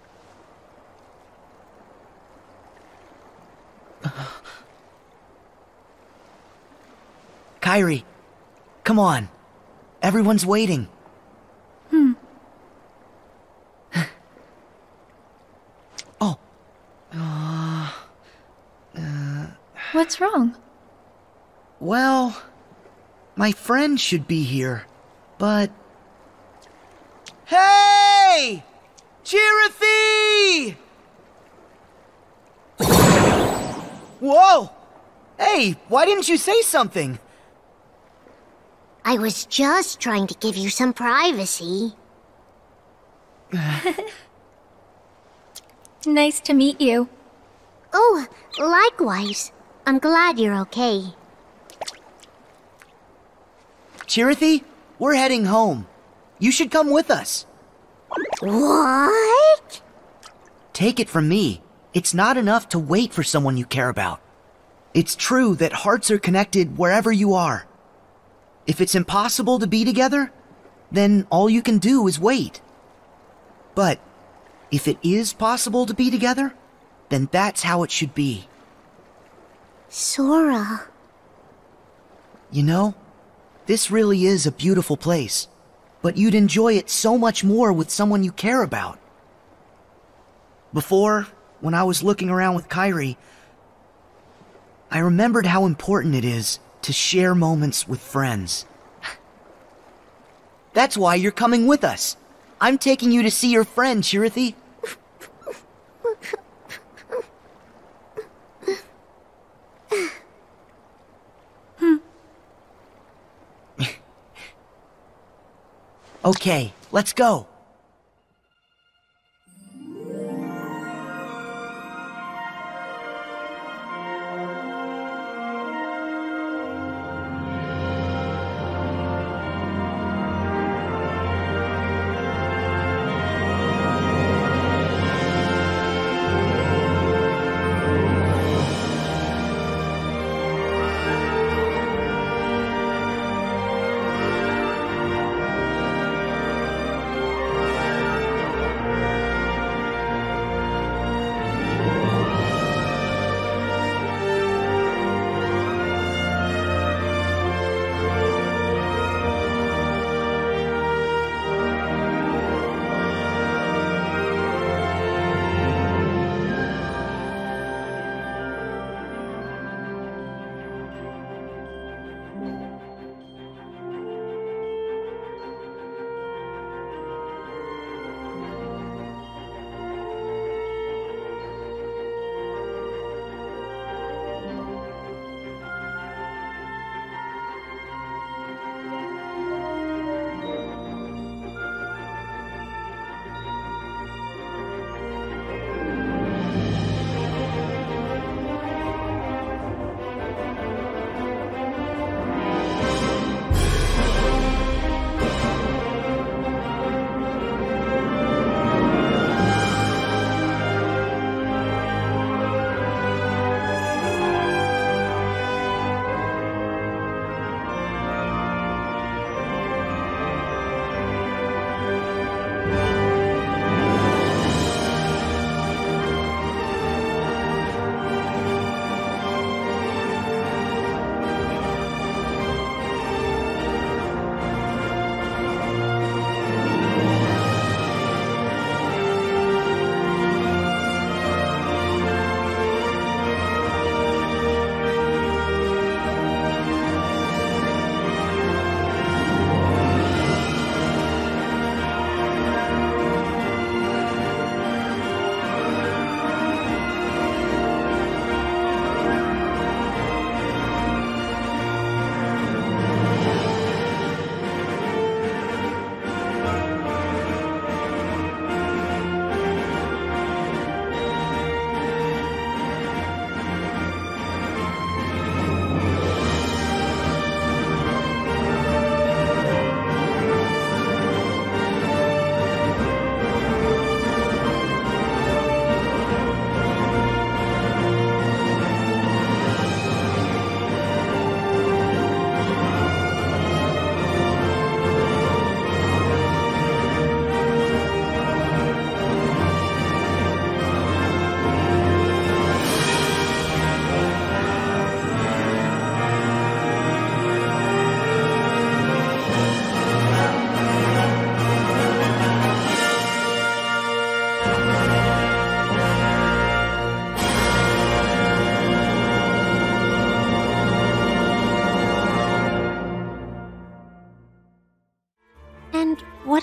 Kairi, come on. Everyone's waiting. Hmm. Oh. Uh, uh, What's wrong? Well, my friend should be here, but... Hey! Chirithy! Whoa! Hey, why didn't you say something? I was just trying to give you some privacy. Nice to meet you. Oh, likewise. I'm glad you're okay. Chirithy, we're heading home. You should come with us. What? Take it from me. It's not enough to wait for someone you care about. It's true that hearts are connected wherever you are. If it's impossible to be together, then all you can do is wait. But if it is possible to be together, then that's how it should be. Sora. You know, this really is a beautiful place, but you'd enjoy it so much more with someone you care about. Before, when I was looking around with Kairi, I remembered how important it is to share moments with friends. That's why you're coming with us. I'm taking you to see your friend, Chirithy. Okay, let's go.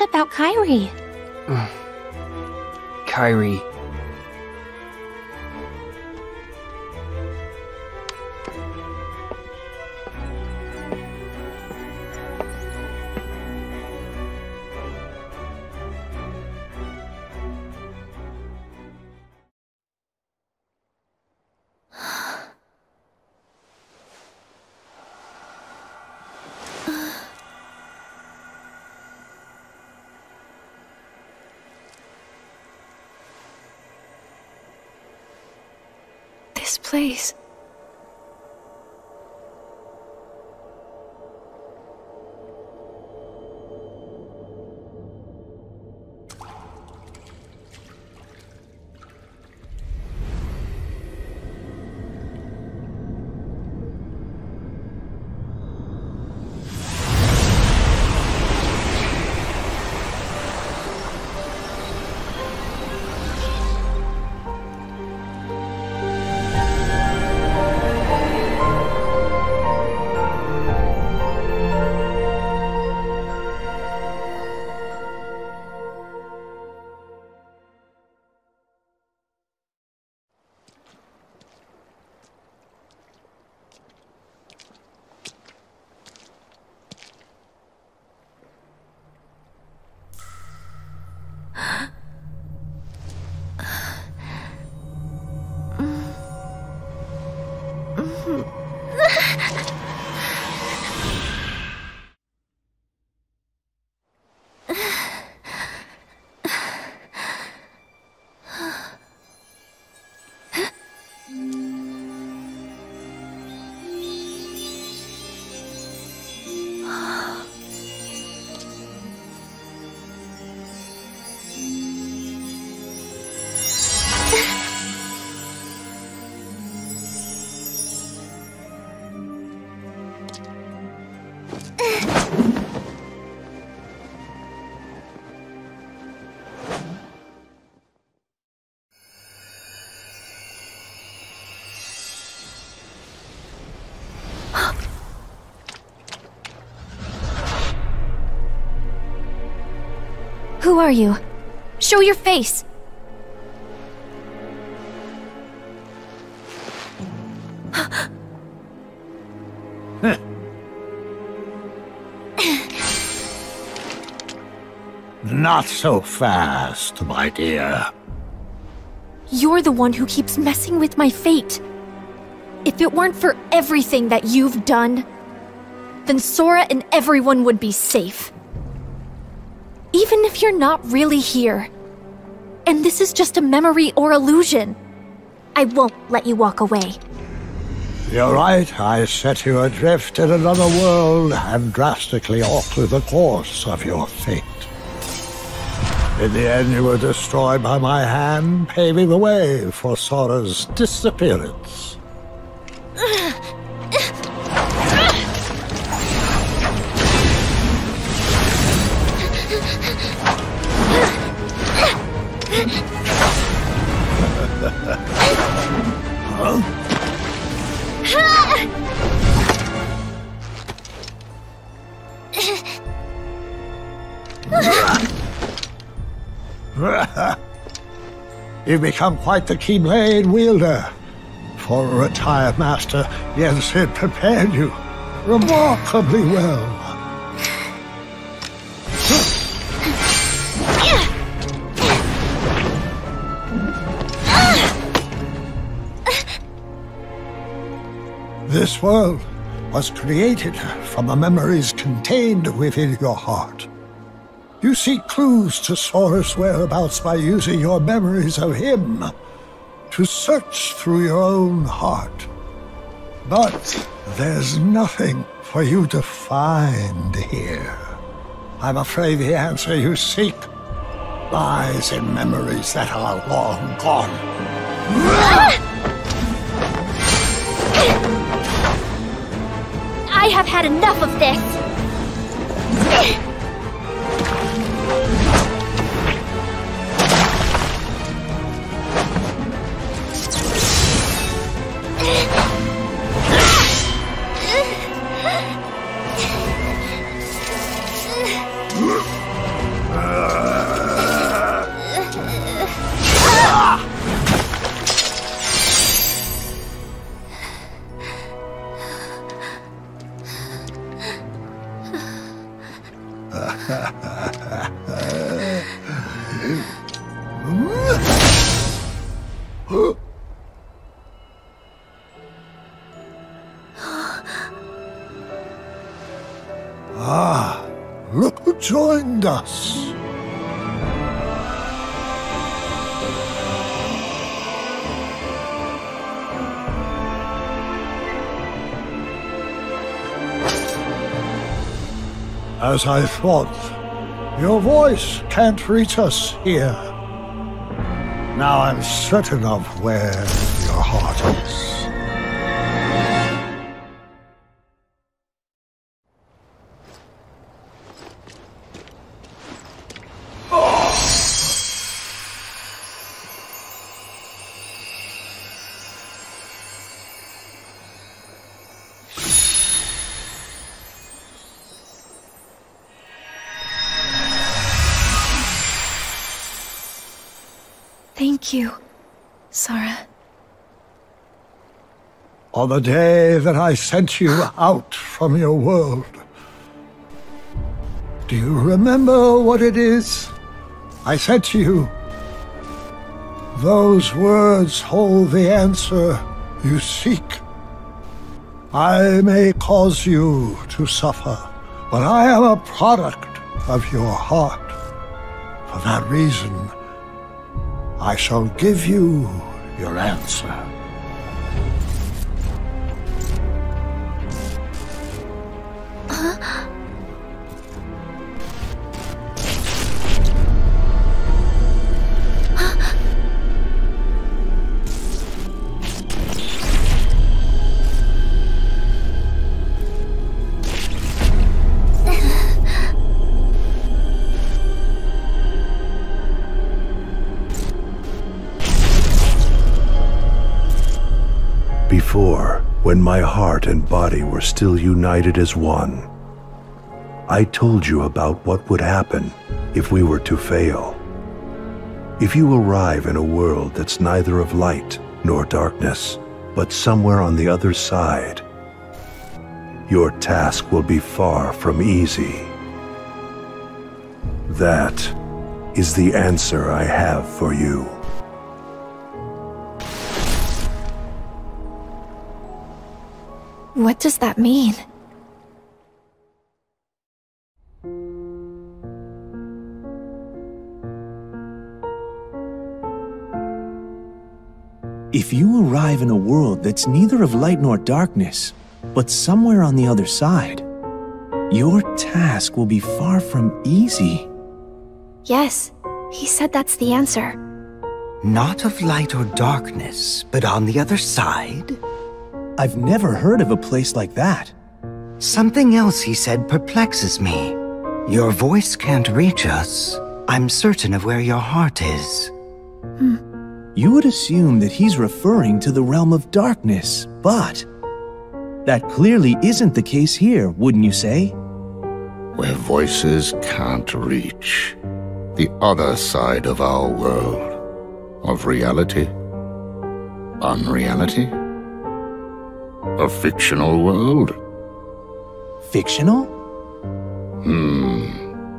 about Kairi? Kairi. This place. Who are you? Show your face! Not so fast, my dear. You're the one who keeps messing with my fate. If it weren't for everything that you've done, then Sora and everyone would be safe. Even if you're not really here, and this is just a memory or illusion, I won't let you walk away. You're right, I set you adrift in another world and drastically altered the course of your fate. In the end, you were destroyed by my hand, paving the way for Sora's disappearance. You've become quite the Keyblade wielder. For a retired master, yes, it prepared you remarkably well. This world was created from the memories contained within your heart. You seek clues to Sora's whereabouts by using your memories of him to search through your own heart. But there's nothing for you to find here. I'm afraid the answer you seek lies in memories that are long gone. I have had enough of this! Ah, look who joined us. As I thought, your voice can't reach us here. Now I'm certain of where your heart is. Thank you, Sora. On the day that I sent you out from your world, do you remember what it is I said to you? Those words hold the answer you seek. I may cause you to suffer, but I am a product of your heart. For that reason, I shall give you your answer. Huh? Before, when my heart and body were still united as one, I told you about what would happen if we were to fail. If you arrive in a world that's neither of light nor darkness, but somewhere on the other side, your task will be far from easy. That is the answer I have for you. What does that mean? If you arrive in a world that's neither of light nor darkness, but somewhere on the other side, your task will be far from easy. Yes, he said that's the answer. Not of light or darkness, but on the other side? I've never heard of a place like that. Something else he said perplexes me. Your voice can't reach us. I'm certain of where your heart is. Hmm. You would assume that he's referring to the realm of darkness, but that clearly isn't the case here, wouldn't you say? Where voices can't reach. The other side of our world. Of reality. Unreality. A fictional world? Fictional? Hmm.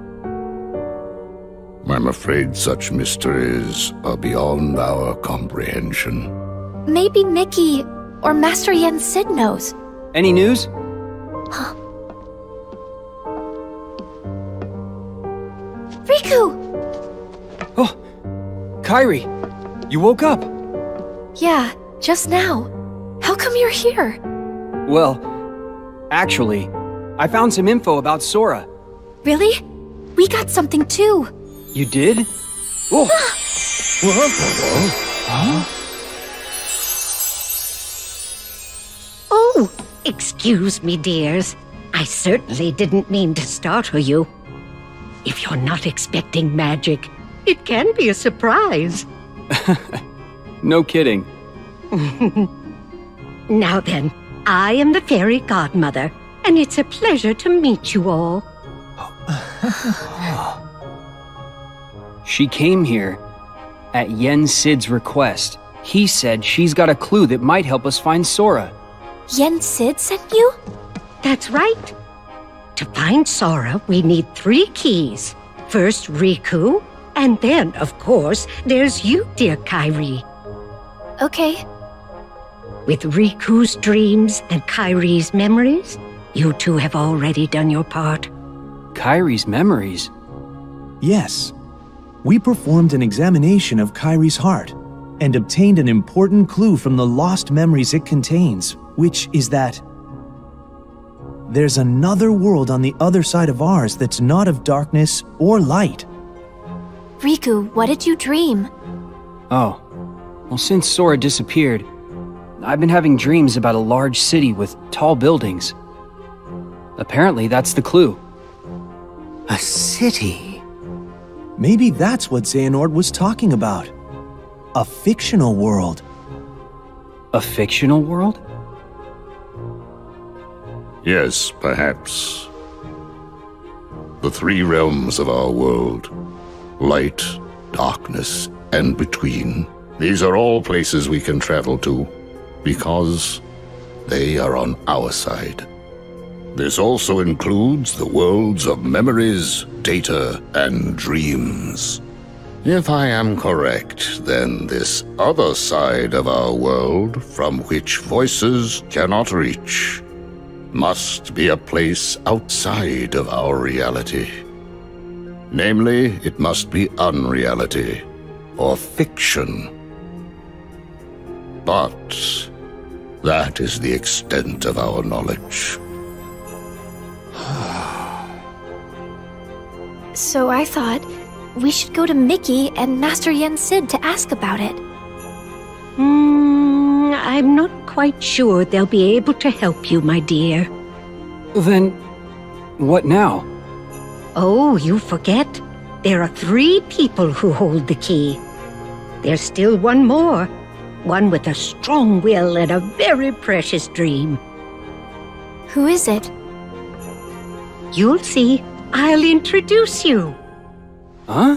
I'm afraid such mysteries are beyond our comprehension. Maybe Mickey or Master Yen Sid knows. Any news? Huh. Riku! Oh, Kairi, you woke up. Yeah, just now. How come you're here? Well, actually, I found some info about Sora. Really? We got something too. You did? Oh! Huh? Oh, excuse me, dears. I certainly didn't mean to startle you. If you're not expecting magic, it can be a surprise. No kidding. Now then, I am the fairy godmother, and it's a pleasure to meet you all. She came here at Yen Sid's request. He said she's got a clue that might help us find Sora. Yen Sid sent you? That's right. To find Sora, we need three keys. First, Riku, and then, of course, there's you, dear Kairi. Okay. With Riku's dreams and Kairi's memories, You two have already done your part. Kairi's memories? Yes. We performed an examination of Kairi's heart and obtained an important clue from the lost memories it contains, which is that there's another world on the other side of ours that's not of darkness or light. Riku, what did you dream? Oh. Well, since Sora disappeared, I've been having dreams about a large city with tall buildings. Apparently, that's the clue. A city? Maybe that's what Xehanort was talking about. A fictional world. A fictional world? Yes, perhaps. The three realms of our world, light, darkness, and between, these are all places we can travel to, because they are on our side. This also includes the worlds of memories, data, and dreams. If I am correct, then this other side of our world, from which voices cannot reach, must be a place outside of our reality. Namely, it must be unreality, or fiction. But that is the extent of our knowledge. So I thought we should go to Mickey and Master Yen Sid to ask about it. Hmm, I'm not quite sure they'll be able to help you, my dear. Then, what now? Oh, you forget. There are three people who hold the key. There's still one more. One with a strong will and a very precious dream. Who is it? You'll see. I'll introduce you. Huh?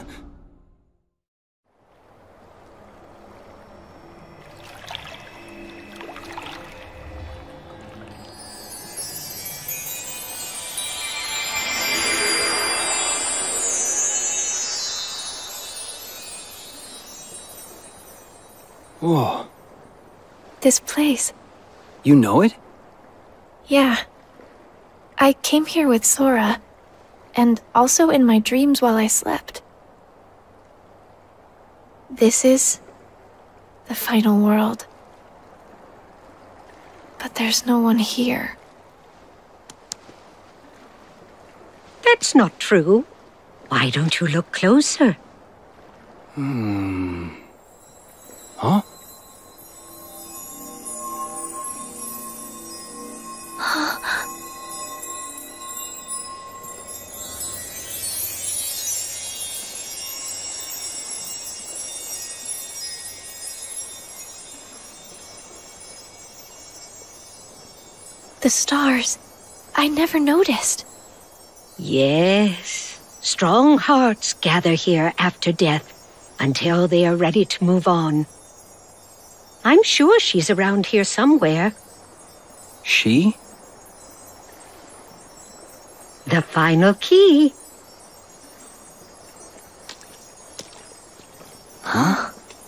Whoa. This place. You know it? Yeah. I came here with Sora, and also in my dreams while I slept. This is the final world. But there's no one here. That's not true. Why don't you look closer? Hmm. Huh? The stars. I never noticed. Yes. Strong hearts gather here after death until they are ready to move on. I'm sure she's around here somewhere. She? The final key. Huh?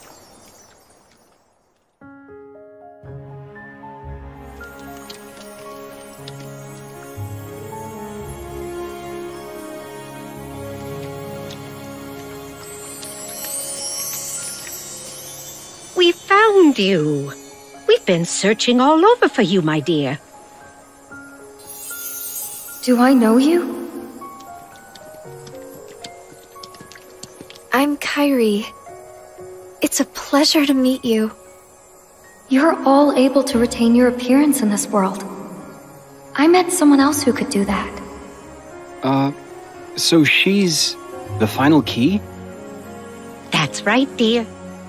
We found you. We've been searching all over for you, my dear. Do I know you? I'm Kairi. It's a pleasure to meet you. You're all able to retain your appearance in this world. I met someone else who could do that. Uh, so she's the final key? That's right, dear.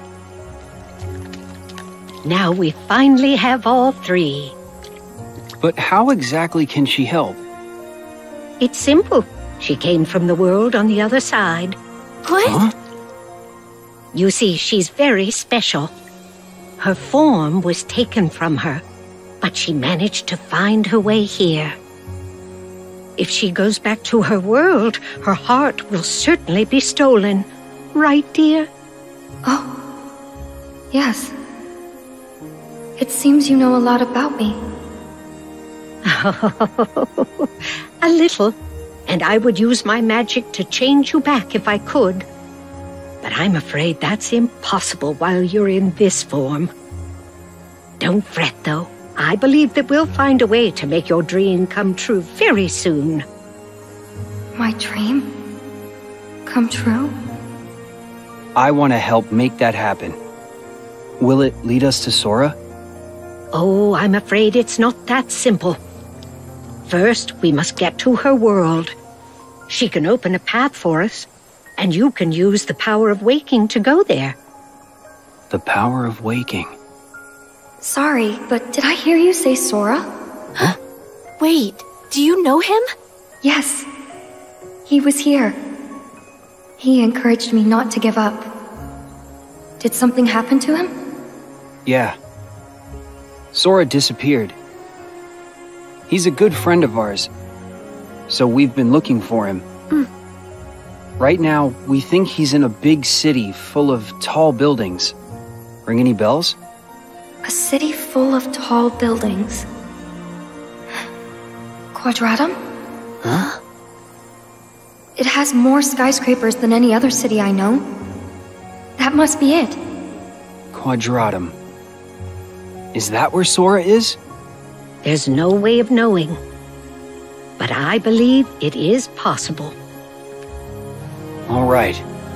Now we finally have all three. But how exactly can she help? It's simple. She came from the world on the other side. What? Huh? You see, she's very special. Her form was taken from her, but she managed to find her way here. If she goes back to her world, her heart will certainly be stolen. Right, dear? Oh, yes. It seems you know a lot about me. A little, and I would use my magic to change you back if I could. But I'm afraid that's impossible while you're in this form. Don't fret, though. I believe that we'll find a way to make your dream come true very soon. My dream? Come true? I want to help make that happen. Will it lead us to Sora? Oh, I'm afraid it's not that simple. First, we must get to her world. She can open a path for us, and you can use the power of waking to go there. The power of waking. Sorry, but did I hear you say Sora? Huh? Wait, do you know him? Yes. He was here. He encouraged me not to give up. Did something happen to him? Yeah. Sora disappeared. He's a good friend of ours, so we've been looking for him. Mm. Right now, we think he's in a big city full of tall buildings. Ring any bells? A city full of tall buildings. Quadratum? Huh? It has more skyscrapers than any other city I know. That must be it. Quadratum. Is that where Sora is? There's no way of knowing. But I believe it is possible. All right.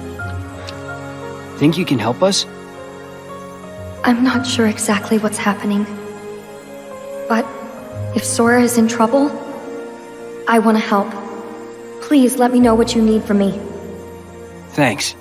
Think you can help us? I'm not sure exactly what's happening. But if Sora is in trouble, I want to help. Please let me know what you need from me. Thanks.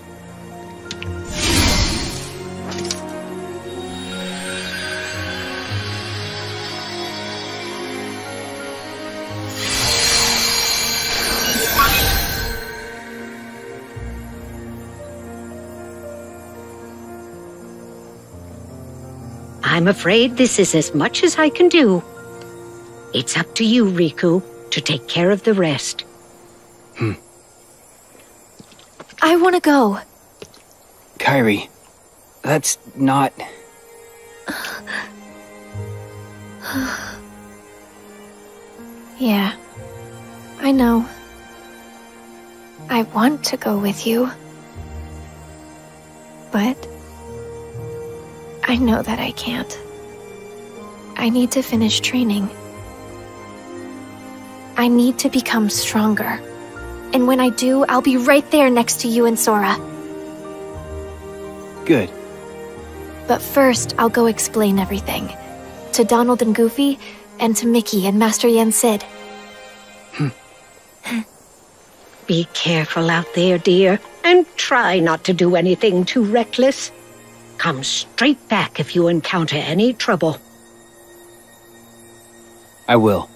I'm afraid this is as much as I can do. It's up to you, Riku, to take care of the rest. Hmm. I want to go. Kairi, that's not... Yeah, I know. I want to go with you. But I know that I can't. I need to finish training. I need to become stronger. And when I do, I'll be right there next to you and Sora. Good. But first, I'll go explain everything. To Donald and Goofy, and to Mickey and Master Yen Sid. Be careful out there, dear, and try not to do anything too reckless. Come straight back if you encounter any trouble. I will.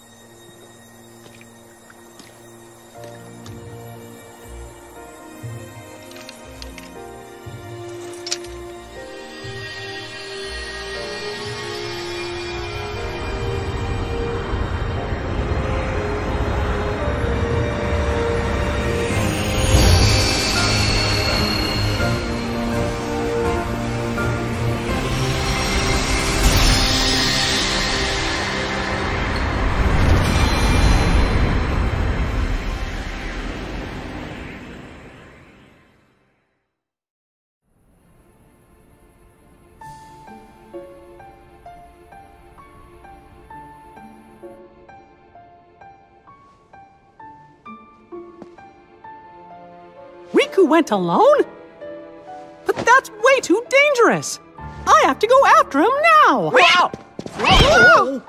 Riku went alone? But that's way too dangerous! I have to go after him now! Wow!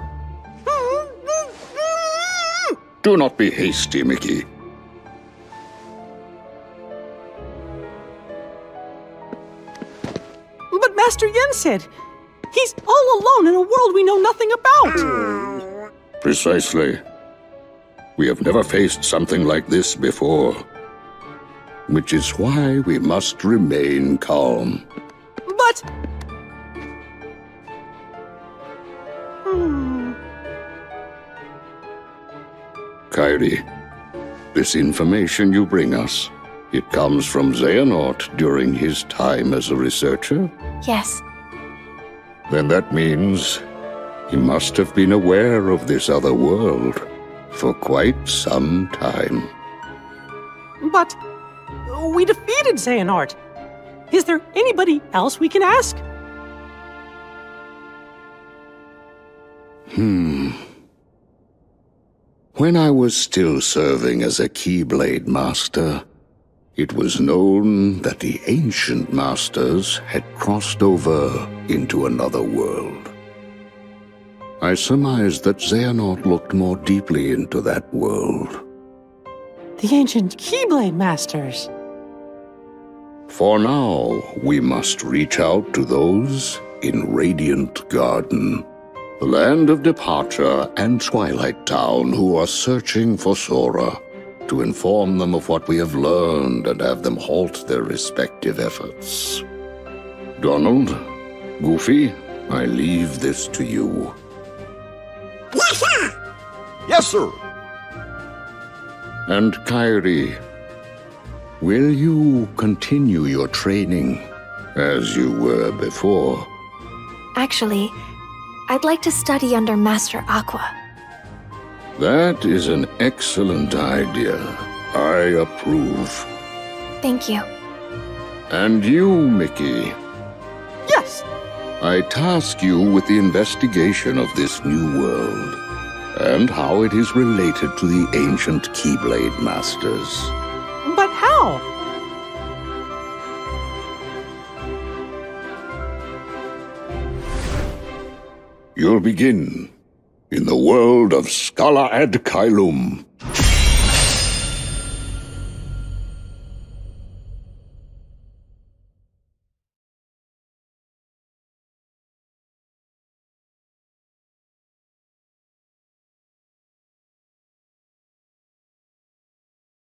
Do not be hasty, Mickey. But Master Yen said he's all alone in a world we know nothing about! Precisely. We have never faced something like this before. Which is why we must remain calm. But... Hmm. Kairi, this information you bring us, it comes from Xehanort during his time as a researcher? Yes. Then that means He must have been aware of this other world for quite some time. But we defeated Xehanort. Is there anybody else we can ask? Hmm. When I was still serving as a Keyblade Master, it was known that the ancient masters had crossed over into another world. I surmised that Xehanort looked more deeply into that world. The ancient Keyblade Masters. For now, we must reach out to those in Radiant Garden, the land of departure and Twilight Town, who are searching for Sora, to inform them of what we have learned and have them halt their respective efforts. Donald, Goofy, I leave this to you. Yes, sir! Yes, sir! And Kairi, will you continue your training as you were before? Actually, I'd like to study under Master Aqua. That is an excellent idea. I approve. Thank you. And you, Mickey. Yes! I task you with the investigation of this new world, and how it is related to the ancient Keyblade Masters. But how? You'll begin in the world of Scala ad Caelum,